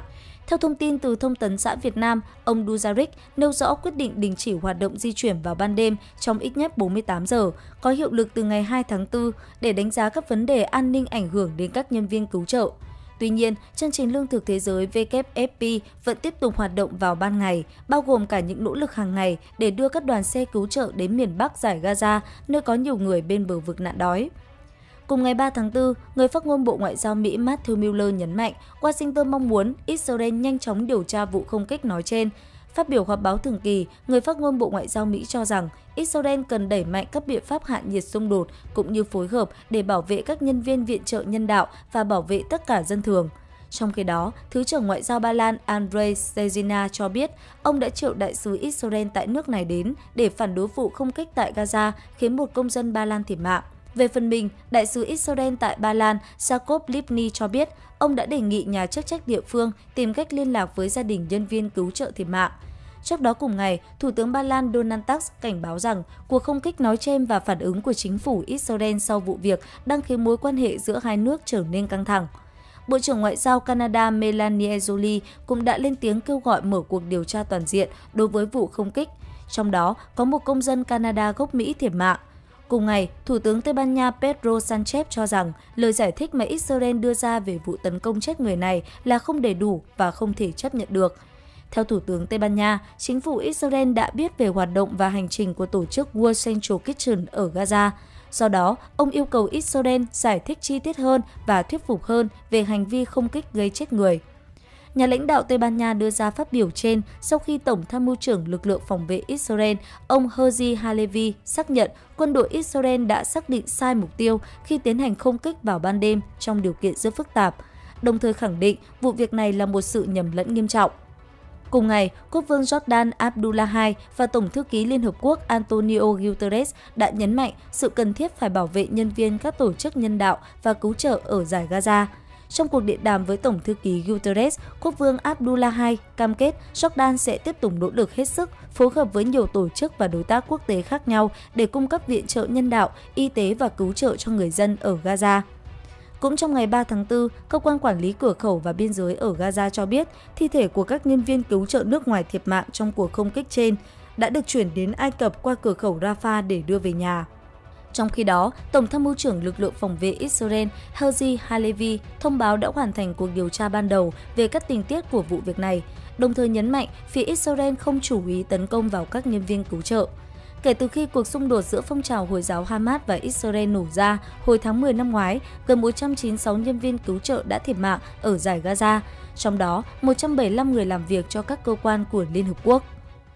[SPEAKER 6] Theo thông tin từ Thông tấn xã Việt Nam, ông Dujarric nêu rõ quyết định đình chỉ hoạt động di chuyển vào ban đêm trong ít nhất bốn mươi tám giờ, có hiệu lực từ ngày hai tháng tư để đánh giá các vấn đề an ninh ảnh hưởng đến các nhân viên cứu trợ. Tuy nhiên, chương trình lương thực thế giới W F P vẫn tiếp tục hoạt động vào ban ngày, bao gồm cả những nỗ lực hàng ngày để đưa các đoàn xe cứu trợ đến miền Bắc Dải Gaza, nơi có nhiều người bên bờ vực nạn đói. Cùng ngày ba tháng tư, người phát ngôn Bộ Ngoại giao Mỹ Matthew Miller nhấn mạnh Washington mong muốn Israel nhanh chóng điều tra vụ không kích nói trên. Phát biểu họp báo thường kỳ, người phát ngôn Bộ Ngoại giao Mỹ cho rằng Israel cần đẩy mạnh các biện pháp hạ nhiệt xung đột cũng như phối hợp để bảo vệ các nhân viên viện trợ nhân đạo và bảo vệ tất cả dân thường. Trong khi đó, Thứ trưởng Ngoại giao Ba Lan Andrei Sybiha cho biết ông đã triệu đại sứ Israel tại nước này đến để phản đối vụ không kích tại Gaza khiến một công dân Ba Lan thiệt mạng. Về phần mình, đại sứ Israel tại Ba Lan Jacob Livni cho biết ông đã đề nghị nhà chức trách địa phương tìm cách liên lạc với gia đình nhân viên cứu trợ thiệt mạng. Trước đó cùng ngày, Thủ tướng Ba Lan Donald Tusk cảnh báo rằng cuộc không kích nói trên và phản ứng của chính phủ Israel sau vụ việc đang khiến mối quan hệ giữa hai nước trở nên căng thẳng. Bộ trưởng Ngoại giao Canada Melanie Joly cũng đã lên tiếng kêu gọi mở cuộc điều tra toàn diện đối với vụ không kích. Trong đó, có một công dân Canada gốc Mỹ thiệt mạng. Cùng ngày, Thủ tướng Tây Ban Nha Pedro Sánchez cho rằng lời giải thích mà Israel đưa ra về vụ tấn công chết người này là không đầy đủ và không thể chấp nhận được. Theo Thủ tướng Tây Ban Nha, chính phủ Israel đã biết về hoạt động và hành trình của tổ chức World Central Kitchen ở Gaza. Do đó, ông yêu cầu Israel giải thích chi tiết hơn và thuyết phục hơn về hành vi không kích gây chết người. Nhà lãnh đạo Tây Ban Nha đưa ra phát biểu trên sau khi Tổng tham mưu trưởng lực lượng phòng vệ Israel, ông Herzi Halevi, xác nhận quân đội Israel đã xác định sai mục tiêu khi tiến hành không kích vào ban đêm trong điều kiện rất phức tạp, đồng thời khẳng định vụ việc này là một sự nhầm lẫn nghiêm trọng. Cùng ngày, Quốc vương Jordan Abdullah hai và Tổng thư ký Liên Hợp Quốc Antonio Guterres đã nhấn mạnh sự cần thiết phải bảo vệ nhân viên các tổ chức nhân đạo và cứu trợ ở Dải Gaza. Trong cuộc điện đàm với Tổng thư ký Guterres, Quốc vương Abdullah hai cam kết Jordan sẽ tiếp tục nỗ lực hết sức phối hợp với nhiều tổ chức và đối tác quốc tế khác nhau để cung cấp viện trợ nhân đạo, y tế và cứu trợ cho người dân ở Gaza. Cũng trong ngày ba tháng tư, Cơ quan Quản lý Cửa khẩu và Biên giới ở Gaza cho biết thi thể của các nhân viên cứu trợ nước ngoài thiệt mạng trong cuộc không kích trên đã được chuyển đến Ai Cập qua cửa khẩu Rafah để đưa về nhà. Trong khi đó, Tổng tham mưu trưởng lực lượng phòng vệ Israel Herzi Halevi thông báo đã hoàn thành cuộc điều tra ban đầu về các tình tiết của vụ việc này, đồng thời nhấn mạnh phía Israel không chủ ý tấn công vào các nhân viên cứu trợ. Kể từ khi cuộc xung đột giữa phong trào Hồi giáo Hamas và Israel nổ ra hồi tháng mười năm ngoái, gần một trăm chín mươi sáu nhân viên cứu trợ đã thiệt mạng ở Dải Gaza, trong đó một trăm bảy mươi lăm người làm việc cho các cơ quan của Liên Hợp Quốc.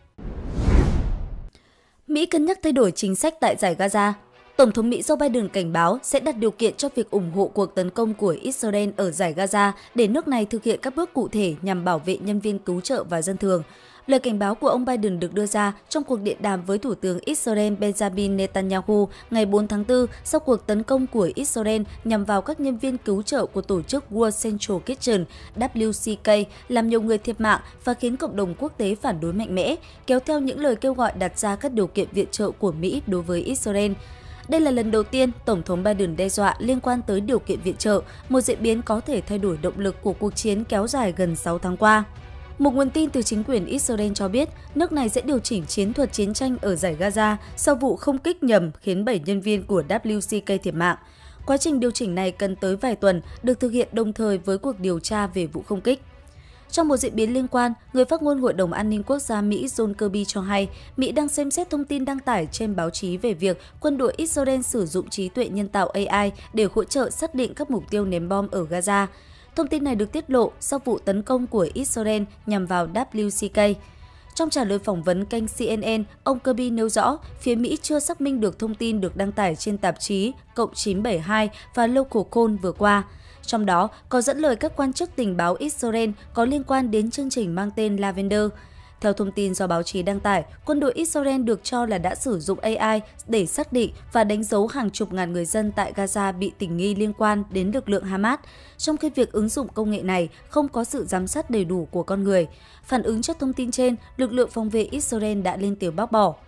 [SPEAKER 6] Mỹ cân nhắc thay đổi chính sách tại Dải Gaza. Tổng thống Mỹ Joe Biden cảnh báo sẽ đặt điều kiện cho việc ủng hộ cuộc tấn công của Israel ở Dải Gaza để nước này thực hiện các bước cụ thể nhằm bảo vệ nhân viên cứu trợ và dân thường. Lời cảnh báo của ông Biden được đưa ra trong cuộc điện đàm với Thủ tướng Israel Benjamin Netanyahu ngày bốn tháng tư sau cuộc tấn công của Israel nhằm vào các nhân viên cứu trợ của tổ chức World Central Kitchen W C K làm nhiều người thiệt mạng và khiến cộng đồng quốc tế phản đối mạnh mẽ, kéo theo những lời kêu gọi đặt ra các điều kiện viện trợ của Mỹ đối với Israel. Đây là lần đầu tiên Tổng thống Biden đe dọa liên quan tới điều kiện viện trợ, một diễn biến có thể thay đổi động lực của cuộc chiến kéo dài gần sáu tháng qua. Một nguồn tin từ chính quyền Israel cho biết nước này sẽ điều chỉnh chiến thuật chiến tranh ở Dải Gaza sau vụ không kích nhầm khiến bảy nhân viên của W C K thiệt mạng. Quá trình điều chỉnh này cần tới vài tuần, được thực hiện đồng thời với cuộc điều tra về vụ không kích. Trong một diễn biến liên quan, người phát ngôn Hội đồng An ninh Quốc gia Mỹ John Kirby cho hay Mỹ đang xem xét thông tin đăng tải trên báo chí về việc quân đội Israel sử dụng trí tuệ nhân tạo A I để hỗ trợ xác định các mục tiêu ném bom ở Gaza. Thông tin này được tiết lộ sau vụ tấn công của Israel nhằm vào W C K. Trong trả lời phỏng vấn kênh C N N, ông Kirby nêu rõ phía Mỹ chưa xác minh được thông tin được đăng tải trên tạp chí Cộng chín bảy hai và Local Call vừa qua. Trong đó có dẫn lời các quan chức tình báo Israel có liên quan đến chương trình mang tên Lavender. Theo thông tin do báo chí đăng tải, quân đội Israel được cho là đã sử dụng A I để xác định và đánh dấu hàng chục ngàn người dân tại Gaza bị tình nghi liên quan đến lực lượng Hamas, trong khi việc ứng dụng công nghệ này không có sự giám sát đầy đủ của con người. Phản ứng trước thông tin trên, lực lượng phòng vệ Israel đã lên tiếng bác bỏ.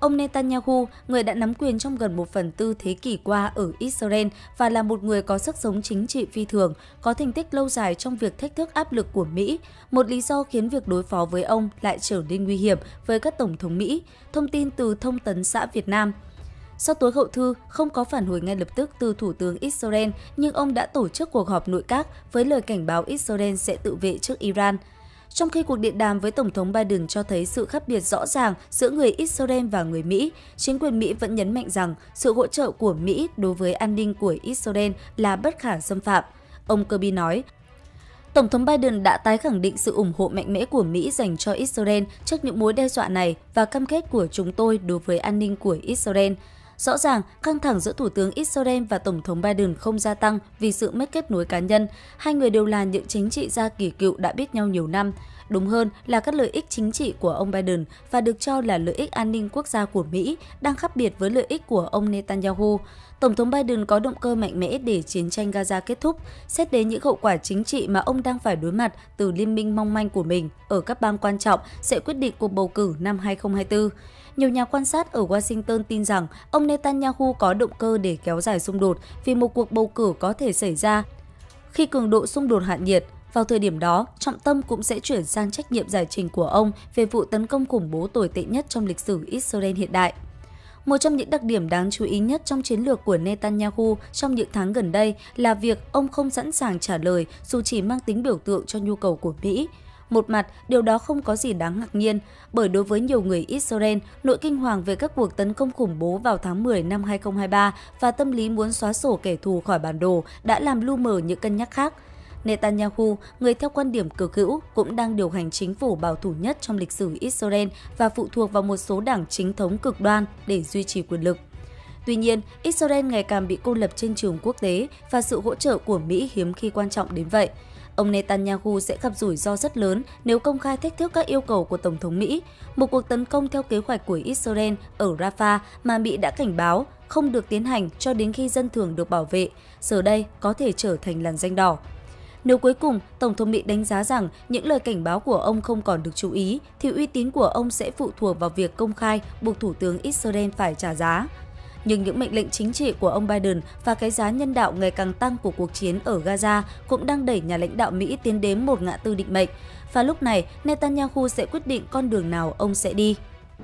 [SPEAKER 6] ông Netanyahu, người đã nắm quyền trong gần một phần tư thế kỷ qua ở Israel và là một người có sức sống chính trị phi thường, có thành tích lâu dài trong việc thách thức áp lực của Mỹ, một lý do khiến việc đối phó với ông lại trở nên nguy hiểm với các tổng thống Mỹ, thông tin từ Thông tấn xã Việt Nam. Sau tối hậu thư, không có phản hồi ngay lập tức từ Thủ tướng Israel, nhưng ông đã tổ chức cuộc họp nội các với lời cảnh báo Israel sẽ tự vệ trước Iran. Trong khi cuộc điện đàm với Tổng thống Biden cho thấy sự khác biệt rõ ràng giữa người Israel và người Mỹ, chính quyền Mỹ vẫn nhấn mạnh rằng sự hỗ trợ của Mỹ đối với an ninh của Israel là bất khả xâm phạm. Ông Kirby nói, Tổng thống Biden đã tái khẳng định sự ủng hộ mạnh mẽ của Mỹ dành cho Israel trước những mối đe dọa này và cam kết của chúng tôi đối với an ninh của Israel. Rõ ràng, căng thẳng giữa Thủ tướng Israel và Tổng thống Biden không gia tăng vì sự mất kết nối cá nhân. Hai người đều là những chính trị gia kỳ cựu đã biết nhau nhiều năm. Đúng hơn là các lợi ích chính trị của ông Biden và được cho là lợi ích an ninh quốc gia của Mỹ đang khác biệt với lợi ích của ông Netanyahu. Tổng thống Biden có động cơ mạnh mẽ để chiến tranh Gaza kết thúc, xét đến những hậu quả chính trị mà ông đang phải đối mặt từ liên minh mong manh của mình ở các bang quan trọng sẽ quyết định cuộc bầu cử năm hai không hai tư. Nhiều nhà quan sát ở Washington tin rằng ông Netanyahu có động cơ để kéo dài xung đột vì một cuộc bầu cử có thể xảy ra khi cường độ xung đột hạ nhiệt. Vào thời điểm đó, trọng tâm cũng sẽ chuyển sang trách nhiệm giải trình của ông về vụ tấn công khủng bố tồi tệ nhất trong lịch sử Israel hiện đại. Một trong những đặc điểm đáng chú ý nhất trong chiến lược của Netanyahu trong những tháng gần đây là việc ông không sẵn sàng trả lời dù chỉ mang tính biểu tượng cho nhu cầu của Mỹ. Một mặt, điều đó không có gì đáng ngạc nhiên, bởi đối với nhiều người Israel, nỗi kinh hoàng về các cuộc tấn công khủng bố vào tháng mười năm hai không hai ba và tâm lý muốn xóa sổ kẻ thù khỏi bản đồ đã làm lu mờ những cân nhắc khác. Netanyahu, người theo quan điểm cực hữu, cũng đang điều hành chính phủ bảo thủ nhất trong lịch sử Israel và phụ thuộc vào một số đảng chính thống cực đoan để duy trì quyền lực. Tuy nhiên, Israel ngày càng bị cô lập trên trường quốc tế và sự hỗ trợ của Mỹ hiếm khi quan trọng đến vậy. Ông Netanyahu sẽ gặp rủi ro rất lớn nếu công khai thách thức các yêu cầu của Tổng thống Mỹ, một cuộc tấn công theo kế hoạch của Israel ở Rafah mà Mỹ đã cảnh báo không được tiến hành cho đến khi dân thường được bảo vệ, giờ đây có thể trở thành làn ranh đỏ. Nếu cuối cùng, Tổng thống Mỹ đánh giá rằng những lời cảnh báo của ông không còn được chú ý, thì uy tín của ông sẽ phụ thuộc vào việc công khai buộc Thủ tướng Israel phải trả giá. Nhưng những mệnh lệnh chính trị của ông Biden và cái giá nhân đạo ngày càng tăng của cuộc chiến ở Gaza cũng đang đẩy nhà lãnh đạo Mỹ tiến đến một ngã tư định mệnh. Và lúc này, Netanyahu sẽ quyết định con đường nào ông sẽ đi.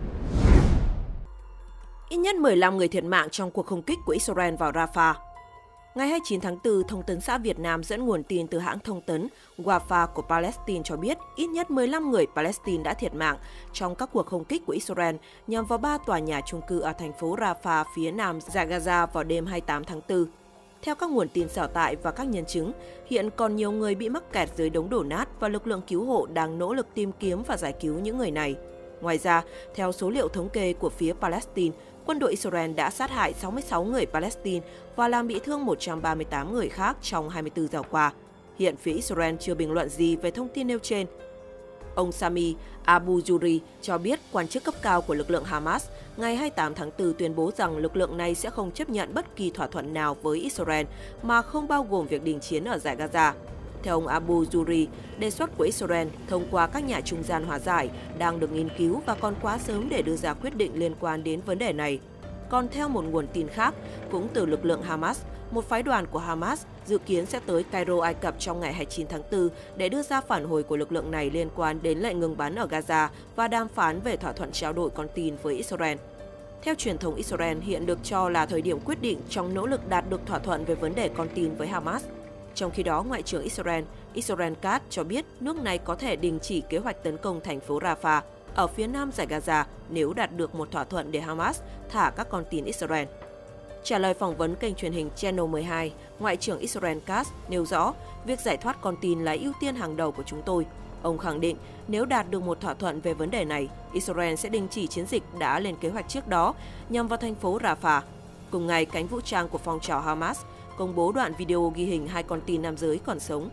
[SPEAKER 3] Ít nhất mười lăm người thiệt mạng trong cuộc không kích của Israel vào Rafah. Ngày hai mươi chín tháng tư, Thông tấn xã Việt Nam dẫn nguồn tin từ hãng thông tấn Wafa của Palestine cho biết ít nhất mười lăm người Palestine đã thiệt mạng trong các cuộc không kích của Israel nhằm vào ba tòa nhà chung cư ở thành phố Rafah phía nam dải Gaza vào đêm hai mươi tám tháng tư. Theo các nguồn tin sở tại và các nhân chứng, hiện còn nhiều người bị mắc kẹt dưới đống đổ nát và lực lượng cứu hộ đang nỗ lực tìm kiếm và giải cứu những người này. Ngoài ra, theo số liệu thống kê của phía Palestine, quân đội Israel đã sát hại sáu mươi sáu người Palestine và làm bị thương một trăm ba mươi tám người khác trong hai mươi tư giờ qua. Hiện phía Israel chưa bình luận gì về thông tin nêu trên. Ông Sami Abu Juri cho biết quan chức cấp cao của lực lượng Hamas ngày hai mươi tám tháng tư tuyên bố rằng lực lượng này sẽ không chấp nhận bất kỳ thỏa thuận nào với Israel mà không bao gồm việc đình chiến ở dải Gaza. Theo ông Abu Juri, đề xuất của Israel thông qua các nhà trung gian hòa giải đang được nghiên cứu và còn quá sớm để đưa ra quyết định liên quan đến vấn đề này. Còn theo một nguồn tin khác, cũng từ lực lượng Hamas, một phái đoàn của Hamas dự kiến sẽ tới Cairo, Ai Cập trong ngày hai mươi chín tháng tư để đưa ra phản hồi của lực lượng này liên quan đến lệnh ngừng bắn ở Gaza và đàm phán về thỏa thuận trao đổi con tin với Israel. Theo truyền thông Israel, hiện được cho là thời điểm quyết định trong nỗ lực đạt được thỏa thuận về vấn đề con tin với Hamas. Trong khi đó, Ngoại trưởng Israel, Israel Katz cho biết nước này có thể đình chỉ kế hoạch tấn công thành phố Rafah ở phía nam dải Gaza nếu đạt được một thỏa thuận để Hamas thả các con tin Israel. Trả lời phỏng vấn kênh truyền hình Channel mười hai, Ngoại trưởng Israel Katz nêu rõ việc giải thoát con tin là ưu tiên hàng đầu của chúng tôi. Ông khẳng định nếu đạt được một thỏa thuận về vấn đề này, Israel sẽ đình chỉ chiến dịch đã lên kế hoạch trước đó nhằm vào thành phố Rafah. Cùng ngày, cánh vũ trang của phong trào Hamas công bố đoạn video ghi hình hai con tin nam giới còn sống.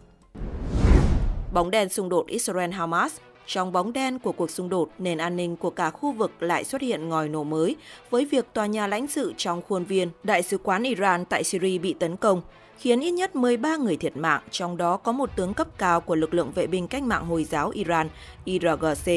[SPEAKER 3] Bóng đen xung đột Israel-Hamas. Trong bóng đen của cuộc xung đột, nền an ninh của cả khu vực lại xuất hiện ngòi nổ mới với việc tòa nhà lãnh sự trong khuôn viên Đại sứ quán Iran tại Syria bị tấn công, khiến ít nhất mười ba người thiệt mạng, trong đó có một tướng cấp cao của lực lượng vệ binh cách mạng Hồi giáo Iran, I R G C.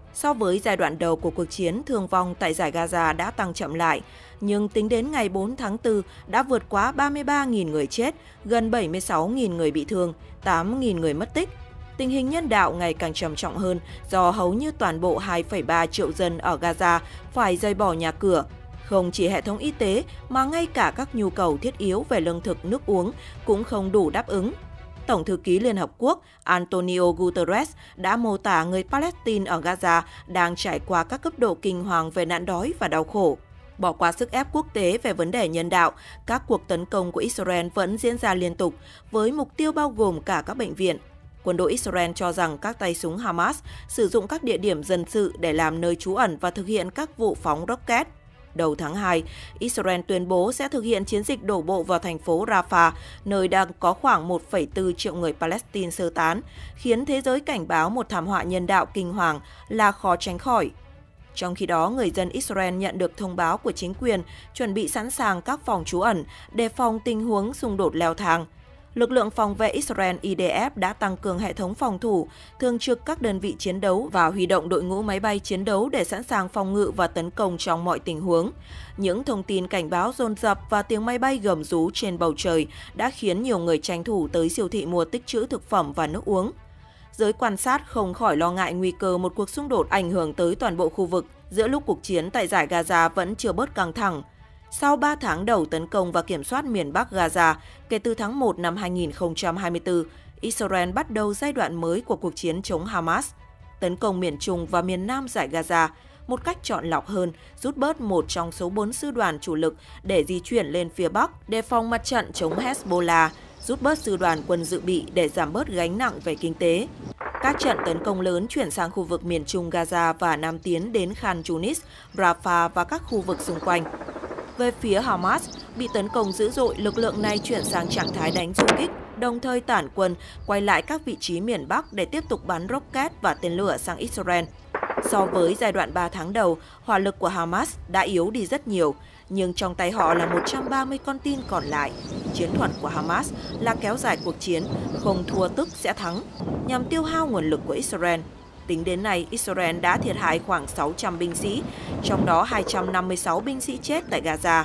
[SPEAKER 3] So với giai đoạn đầu của cuộc chiến, thương vong tại Dải Gaza đã tăng chậm lại, nhưng tính đến ngày bốn tháng tư đã vượt quá ba mươi ba nghìn người chết, gần bảy mươi sáu nghìn người bị thương, tám nghìn người mất tích. Tình hình nhân đạo ngày càng trầm trọng hơn do hầu như toàn bộ hai phẩy ba triệu dân ở Gaza phải rời bỏ nhà cửa. Không chỉ hệ thống y tế mà ngay cả các nhu cầu thiết yếu về lương thực, nước uống cũng không đủ đáp ứng. Tổng thư ký Liên Hợp Quốc Antonio Guterres đã mô tả người Palestine ở Gaza đang trải qua các cấp độ kinh hoàng về nạn đói và đau khổ. Bỏ qua sức ép quốc tế về vấn đề nhân đạo, các cuộc tấn công của Israel vẫn diễn ra liên tục với mục tiêu bao gồm cả các bệnh viện. Quân đội Israel cho rằng các tay súng Hamas sử dụng các địa điểm dân sự để làm nơi trú ẩn và thực hiện các vụ phóng rocket. Đầu tháng hai, Israel tuyên bố sẽ thực hiện chiến dịch đổ bộ vào thành phố Rafah, nơi đang có khoảng một phẩy bốn triệu người Palestine sơ tán, khiến thế giới cảnh báo một thảm họa nhân đạo kinh hoàng là khó tránh khỏi. Trong khi đó, người dân Israel nhận được thông báo của chính quyền chuẩn bị sẵn sàng các phòng trú ẩn đề phòng tình huống xung đột leo thang. Lực lượng phòng vệ Israel I D F đã tăng cường hệ thống phòng thủ, thường trực các đơn vị chiến đấu và huy động đội ngũ máy bay chiến đấu để sẵn sàng phòng ngự và tấn công trong mọi tình huống. Những thông tin cảnh báo dồn dập và tiếng máy bay gầm rú trên bầu trời đã khiến nhiều người tranh thủ tới siêu thị mua tích trữ thực phẩm và nước uống. Giới quan sát không khỏi lo ngại nguy cơ một cuộc xung đột ảnh hưởng tới toàn bộ khu vực giữa lúc cuộc chiến tại Dải Gaza vẫn chưa bớt căng thẳng. Sau ba tháng đầu tấn công và kiểm soát miền Bắc Gaza, kể từ tháng một năm hai nghìn không trăm hai mươi tư, Israel bắt đầu giai đoạn mới của cuộc chiến chống Hamas, tấn công miền Trung và miền Nam Dải Gaza, một cách chọn lọc hơn, rút bớt một trong số bốn sư đoàn chủ lực để di chuyển lên phía Bắc, đề phòng mặt trận chống Hezbollah, rút bớt sư đoàn quân dự bị để giảm bớt gánh nặng về kinh tế. Các trận tấn công lớn chuyển sang khu vực miền Trung Gaza và Nam tiến đến Khan Yunis, Rafah và các khu vực xung quanh. Về phía Hamas, bị tấn công dữ dội, lực lượng này chuyển sang trạng thái đánh du kích, đồng thời tản quân quay lại các vị trí miền Bắc để tiếp tục bắn rocket và tên lửa sang Israel. So với giai đoạn ba tháng đầu, hỏa lực của Hamas đã yếu đi rất nhiều, nhưng trong tay họ là một trăm ba mươi con tin còn lại. Chiến thuật của Hamas là kéo dài cuộc chiến, không thua tức sẽ thắng, nhằm tiêu hao nguồn lực của Israel. Tính đến nay, Israel đã thiệt hại khoảng sáu trăm binh sĩ, trong đó hai trăm năm mươi sáu binh sĩ chết tại Gaza.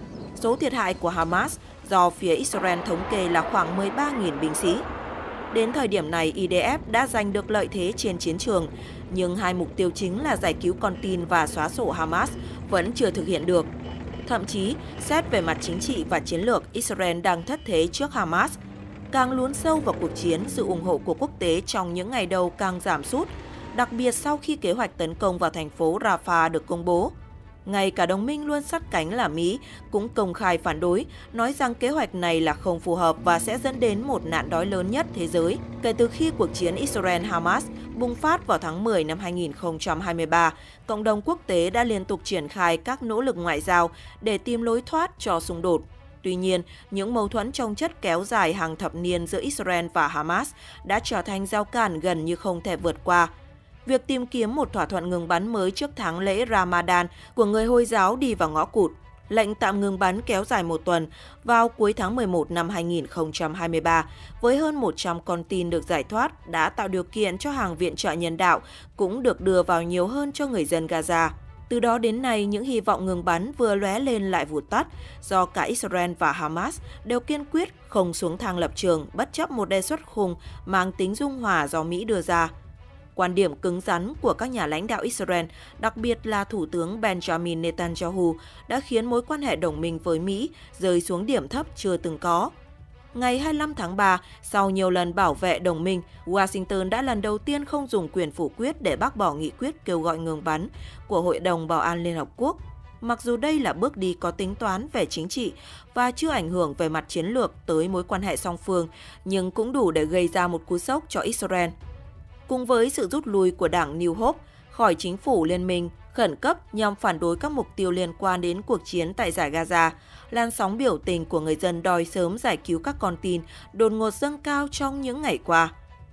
[SPEAKER 3] Số thiệt hại của Hamas do phía Israel thống kê là khoảng mười ba nghìn binh sĩ. Đến thời điểm này, I D F đã giành được lợi thế trên chiến trường, nhưng hai mục tiêu chính là giải cứu con tin và xóa sổ Hamas vẫn chưa thực hiện được. Thậm chí, xét về mặt chính trị và chiến lược, Israel đang thất thế trước Hamas. Càng lún sâu vào cuộc chiến, sự ủng hộ của quốc tế trong những ngày đầu càng giảm sút, đặc biệt sau khi kế hoạch tấn công vào thành phố Rafah được công bố. Ngay cả đồng minh luôn sát cánh là Mỹ cũng công khai phản đối, nói rằng kế hoạch này là không phù hợp và sẽ dẫn đến một nạn đói lớn nhất thế giới kể từ khi cuộc chiến Israel-Hamas bùng phát vào tháng mười năm hai nghìn không trăm hai mươi ba. Cộng đồng quốc tế đã liên tục triển khai các nỗ lực ngoại giao để tìm lối thoát cho xung đột. Tuy nhiên, những mâu thuẫn chồng chất kéo dài hàng thập niên giữa Israel và Hamas đã trở thành rào cản gần như không thể vượt qua. Việc tìm kiếm một thỏa thuận ngừng bắn mới trước tháng lễ Ramadan của người Hồi giáo đi vào ngõ cụt. Lệnh tạm ngừng bắn kéo dài một tuần vào cuối tháng mười một năm hai nghìn không trăm hai mươi ba, với hơn một trăm con tin được giải thoát, đã tạo điều kiện cho hàng viện trợ nhân đạo cũng được đưa vào nhiều hơn cho người dân Gaza. Từ đó đến nay, những hy vọng ngừng bắn vừa lóe lên lại vụt tắt do cả Israel và Hamas đều kiên quyết không xuống thang lập trường bất chấp một đề xuất khủng mang tính dung hòa do Mỹ đưa ra. Quan điểm cứng rắn của các nhà lãnh đạo Israel, đặc biệt là Thủ tướng Benjamin Netanyahu, đã khiến mối quan hệ đồng minh với Mỹ rơi xuống điểm thấp chưa từng có. Ngày hai mươi lăm tháng ba, sau nhiều lần bảo vệ đồng minh, Washington đã lần đầu tiên không dùng quyền phủ quyết để bác bỏ nghị quyết kêu gọi ngừng bắn của Hội đồng Bảo an Liên Hợp Quốc. Mặc dù đây là bước đi có tính toán về chính trị và chưa ảnh hưởng về mặt chiến lược tới mối quan hệ song phương, nhưng cũng đủ để gây ra một cú sốc cho Israel. Cùng với sự rút lui của đảng New Hope khỏi chính phủ liên minh khẩn cấp nhằm phản đối các mục tiêu liên quan đến cuộc chiến tại Dải Gaza, làn sóng biểu tình của người dân đòi sớm giải cứu các con tin đột ngột dâng cao trong những ngày qua.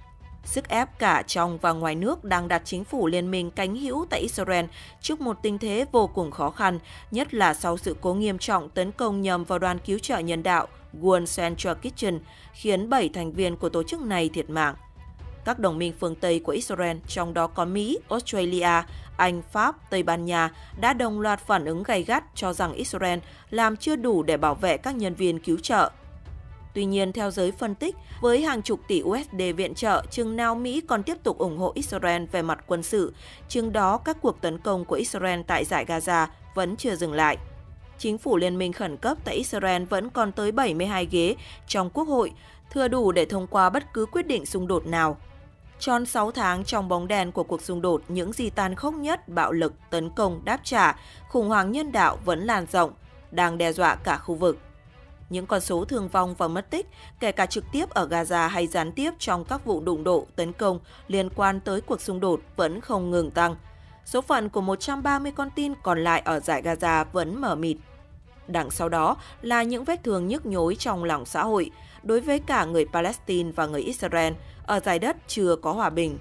[SPEAKER 3] Sức ép cả trong và ngoài nước đang đặt chính phủ liên minh cánh hữu tại Israel trước một tình thế vô cùng khó khăn, nhất là sau sự cố nghiêm trọng tấn công nhằm vào đoàn cứu trợ nhân đạo World Central Kitchen, khiến bảy thành viên của tổ chức này thiệt mạng. Các đồng minh phương Tây của Israel, trong đó có Mỹ, Australia, Anh, Pháp, Tây Ban Nha, đã đồng loạt phản ứng gay gắt cho rằng Israel làm chưa đủ để bảo vệ các nhân viên cứu trợ. Tuy nhiên, theo giới phân tích, với hàng chục tỷ u ét đê viện trợ, chừng nào Mỹ còn tiếp tục ủng hộ Israel về mặt quân sự, chừng đó các cuộc tấn công của Israel tại dải Gaza vẫn chưa dừng lại. Chính phủ liên minh khẩn cấp tại Israel vẫn còn tới bảy mươi hai ghế trong Quốc hội, thừa đủ để thông qua bất cứ quyết định xung đột nào. Tròn sáu tháng trong bóng đèn của cuộc xung đột, những gì tàn khốc nhất, bạo lực, tấn công, đáp trả, khủng hoảng nhân đạo vẫn lan rộng, đang đe dọa cả khu vực. Những con số thương vong và mất tích, kể cả trực tiếp ở Gaza hay gián tiếp trong các vụ đụng độ, tấn công liên quan tới cuộc xung đột vẫn không ngừng tăng. Số phận của một trăm ba mươi con tin còn lại ở dải Gaza vẫn mờ mịt. Đằng sau đó là những vết thương nhức nhối trong lòng xã hội, đối với cả người Palestine và người Israel ở dải đất chưa có hòa bình.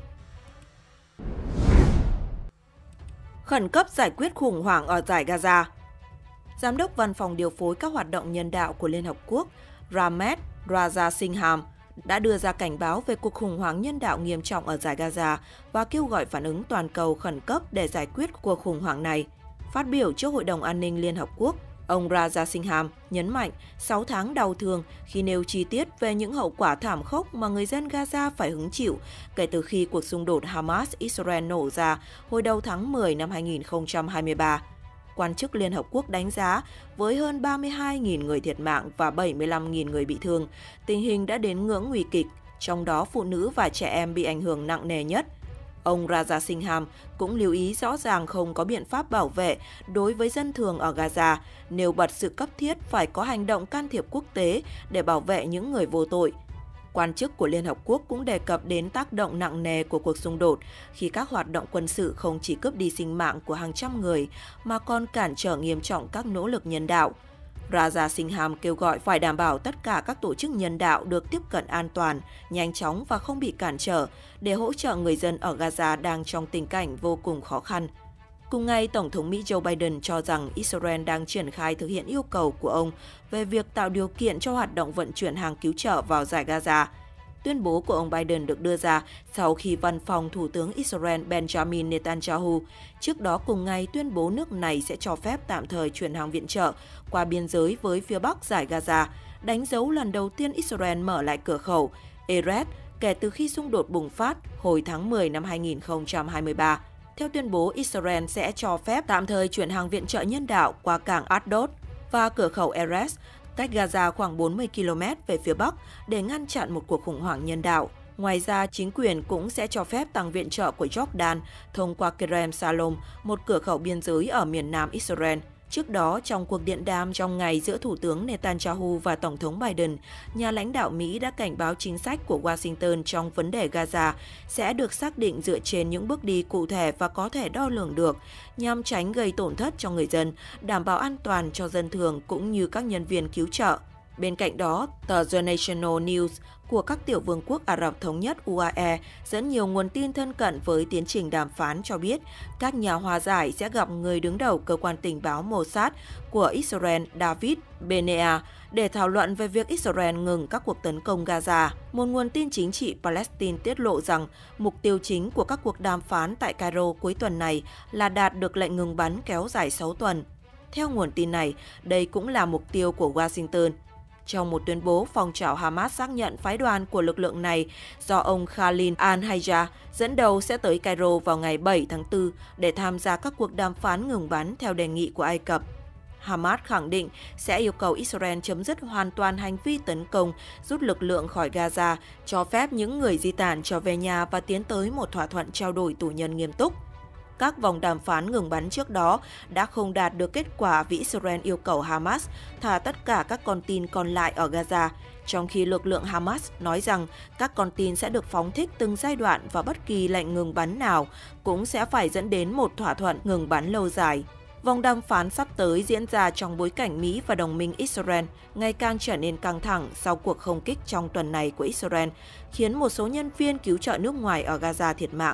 [SPEAKER 3] Khẩn cấp giải quyết khủng hoảng ở dải Gaza. Giám đốc Văn phòng điều phối các hoạt động nhân đạo của Liên Hợp Quốc Ramed Rajasingham đã đưa ra cảnh báo về cuộc khủng hoảng nhân đạo nghiêm trọng ở dải Gaza và kêu gọi phản ứng toàn cầu khẩn cấp để giải quyết cuộc khủng hoảng này. Phát biểu trước Hội đồng An ninh Liên Hợp Quốc, ông Rajasingham nhấn mạnh sáu tháng đau thương khi nêu chi tiết về những hậu quả thảm khốc mà người dân Gaza phải hứng chịu kể từ khi cuộc xung đột Hamas-Israel nổ ra hồi đầu tháng mười năm hai nghìn không trăm hai mươi ba. Quan chức Liên Hợp Quốc đánh giá với hơn ba mươi hai nghìn người thiệt mạng và bảy mươi lăm nghìn người bị thương, tình hình đã đến ngưỡng nguy kịch, trong đó phụ nữ và trẻ em bị ảnh hưởng nặng nề nhất. Ông Rajasingham cũng lưu ý rõ ràng không có biện pháp bảo vệ đối với dân thường ở Gaza, nêu bật sự cấp thiết phải có hành động can thiệp quốc tế để bảo vệ những người vô tội. Quan chức của Liên Hợp Quốc cũng đề cập đến tác động nặng nề của cuộc xung đột khi các hoạt động quân sự không chỉ cướp đi sinh mạng của hàng trăm người mà còn cản trở nghiêm trọng các nỗ lực nhân đạo. Rajasingham kêu gọi phải đảm bảo tất cả các tổ chức nhân đạo được tiếp cận an toàn, nhanh chóng và không bị cản trở để hỗ trợ người dân ở Gaza đang trong tình cảnh vô cùng khó khăn. Cùng ngày, Tổng thống Mỹ Joe Biden cho rằng Israel đang triển khai thực hiện yêu cầu của ông về việc tạo điều kiện cho hoạt động vận chuyển hàng cứu trợ vào dải Gaza. Tuyên bố của ông Biden được đưa ra sau khi văn phòng Thủ tướng Israel Benjamin Netanyahu trước đó cùng ngày tuyên bố nước này sẽ cho phép tạm thời chuyển hàng viện trợ qua biên giới với phía bắc dải Gaza, đánh dấu lần đầu tiên Israel mở lại cửa khẩu Erez kể từ khi xung đột bùng phát hồi tháng mười năm hai nghìn không trăm hai mươi ba. Theo tuyên bố, Israel sẽ cho phép tạm thời chuyển hàng viện trợ nhân đạo qua cảng Ashdod và cửa khẩu Erez, cách Gaza khoảng bốn mươi ki lô mét về phía bắc để ngăn chặn một cuộc khủng hoảng nhân đạo. Ngoài ra, chính quyền cũng sẽ cho phép tăng viện trợ của Jordan thông qua Kerem Salom, một cửa khẩu biên giới ở miền nam Israel. Trước đó, trong cuộc điện đàm trong ngày giữa Thủ tướng Netanyahu và Tổng thống Biden, nhà lãnh đạo Mỹ đã cảnh báo chính sách của Washington trong vấn đề Gaza sẽ được xác định dựa trên những bước đi cụ thể và có thể đo lường được, nhằm tránh gây tổn thất cho người dân, đảm bảo an toàn cho dân thường cũng như các nhân viên cứu trợ. Bên cạnh đó, tờ The National News của các tiểu vương quốc Ả Rập Thống nhất U A E dẫn nhiều nguồn tin thân cận với tiến trình đàm phán cho biết các nhà hòa giải sẽ gặp người đứng đầu cơ quan tình báo Mossad của Israel David Benea để thảo luận về việc Israel ngừng các cuộc tấn công Gaza. Một nguồn tin chính trị Palestine tiết lộ rằng mục tiêu chính của các cuộc đàm phán tại Cairo cuối tuần này là đạt được lệnh ngừng bắn kéo dài sáu tuần. Theo nguồn tin này, đây cũng là mục tiêu của Washington. Trong một tuyên bố, phong trào Hamas xác nhận phái đoàn của lực lượng này do ông Khalil al-Hayya dẫn đầu sẽ tới Cairo vào ngày bảy tháng tư để tham gia các cuộc đàm phán ngừng bắn theo đề nghị của Ai Cập. Hamas khẳng định sẽ yêu cầu Israel chấm dứt hoàn toàn hành vi tấn công, rút lực lượng khỏi Gaza, cho phép những người di tản trở về nhà và tiến tới một thỏa thuận trao đổi tù nhân nghiêm túc. Các vòng đàm phán ngừng bắn trước đó đã không đạt được kết quả vì Israel yêu cầu Hamas thả tất cả các con tin còn lại ở Gaza, trong khi lực lượng Hamas nói rằng các con tin sẽ được phóng thích từng giai đoạn và bất kỳ lệnh ngừng bắn nào cũng sẽ phải dẫn đến một thỏa thuận ngừng bắn lâu dài. Vòng đàm phán sắp tới diễn ra trong bối cảnh Mỹ và đồng minh Israel ngày càng trở nên căng thẳng sau cuộc không kích trong tuần này của Israel, khiến một số nhân viên cứu trợ nước ngoài ở Gaza thiệt mạng.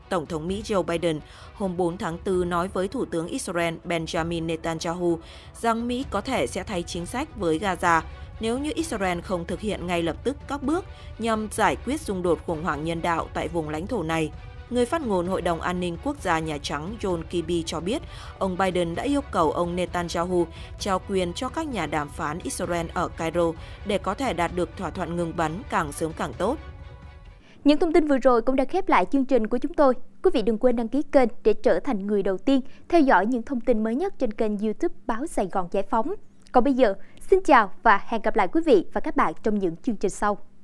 [SPEAKER 3] Tổng thống Mỹ Joe Biden hôm bốn tháng tư nói với Thủ tướng Israel Benjamin Netanyahu rằng Mỹ có thể sẽ thay chính sách với Gaza nếu như Israel không thực hiện ngay lập tức các bước nhằm giải quyết xung đột khủng hoảng nhân đạo tại vùng lãnh thổ này. Người phát ngôn Hội đồng An ninh Quốc gia Nhà Trắng John Kirby cho biết, ông Biden đã yêu cầu ông Netanyahu trao quyền cho các nhà đàm phán Israel ở Cairo để có thể đạt được thỏa thuận ngừng bắn càng sớm càng tốt.
[SPEAKER 7] Những thông tin vừa rồi cũng đã khép lại chương trình của chúng tôi. Quý vị đừng quên đăng ký kênh để trở thành người đầu tiên theo dõi những thông tin mới nhất trên kênh YouTube Báo Sài Gòn Giải Phóng. Còn bây giờ, xin chào và hẹn gặp lại quý vị và các bạn trong những chương trình sau.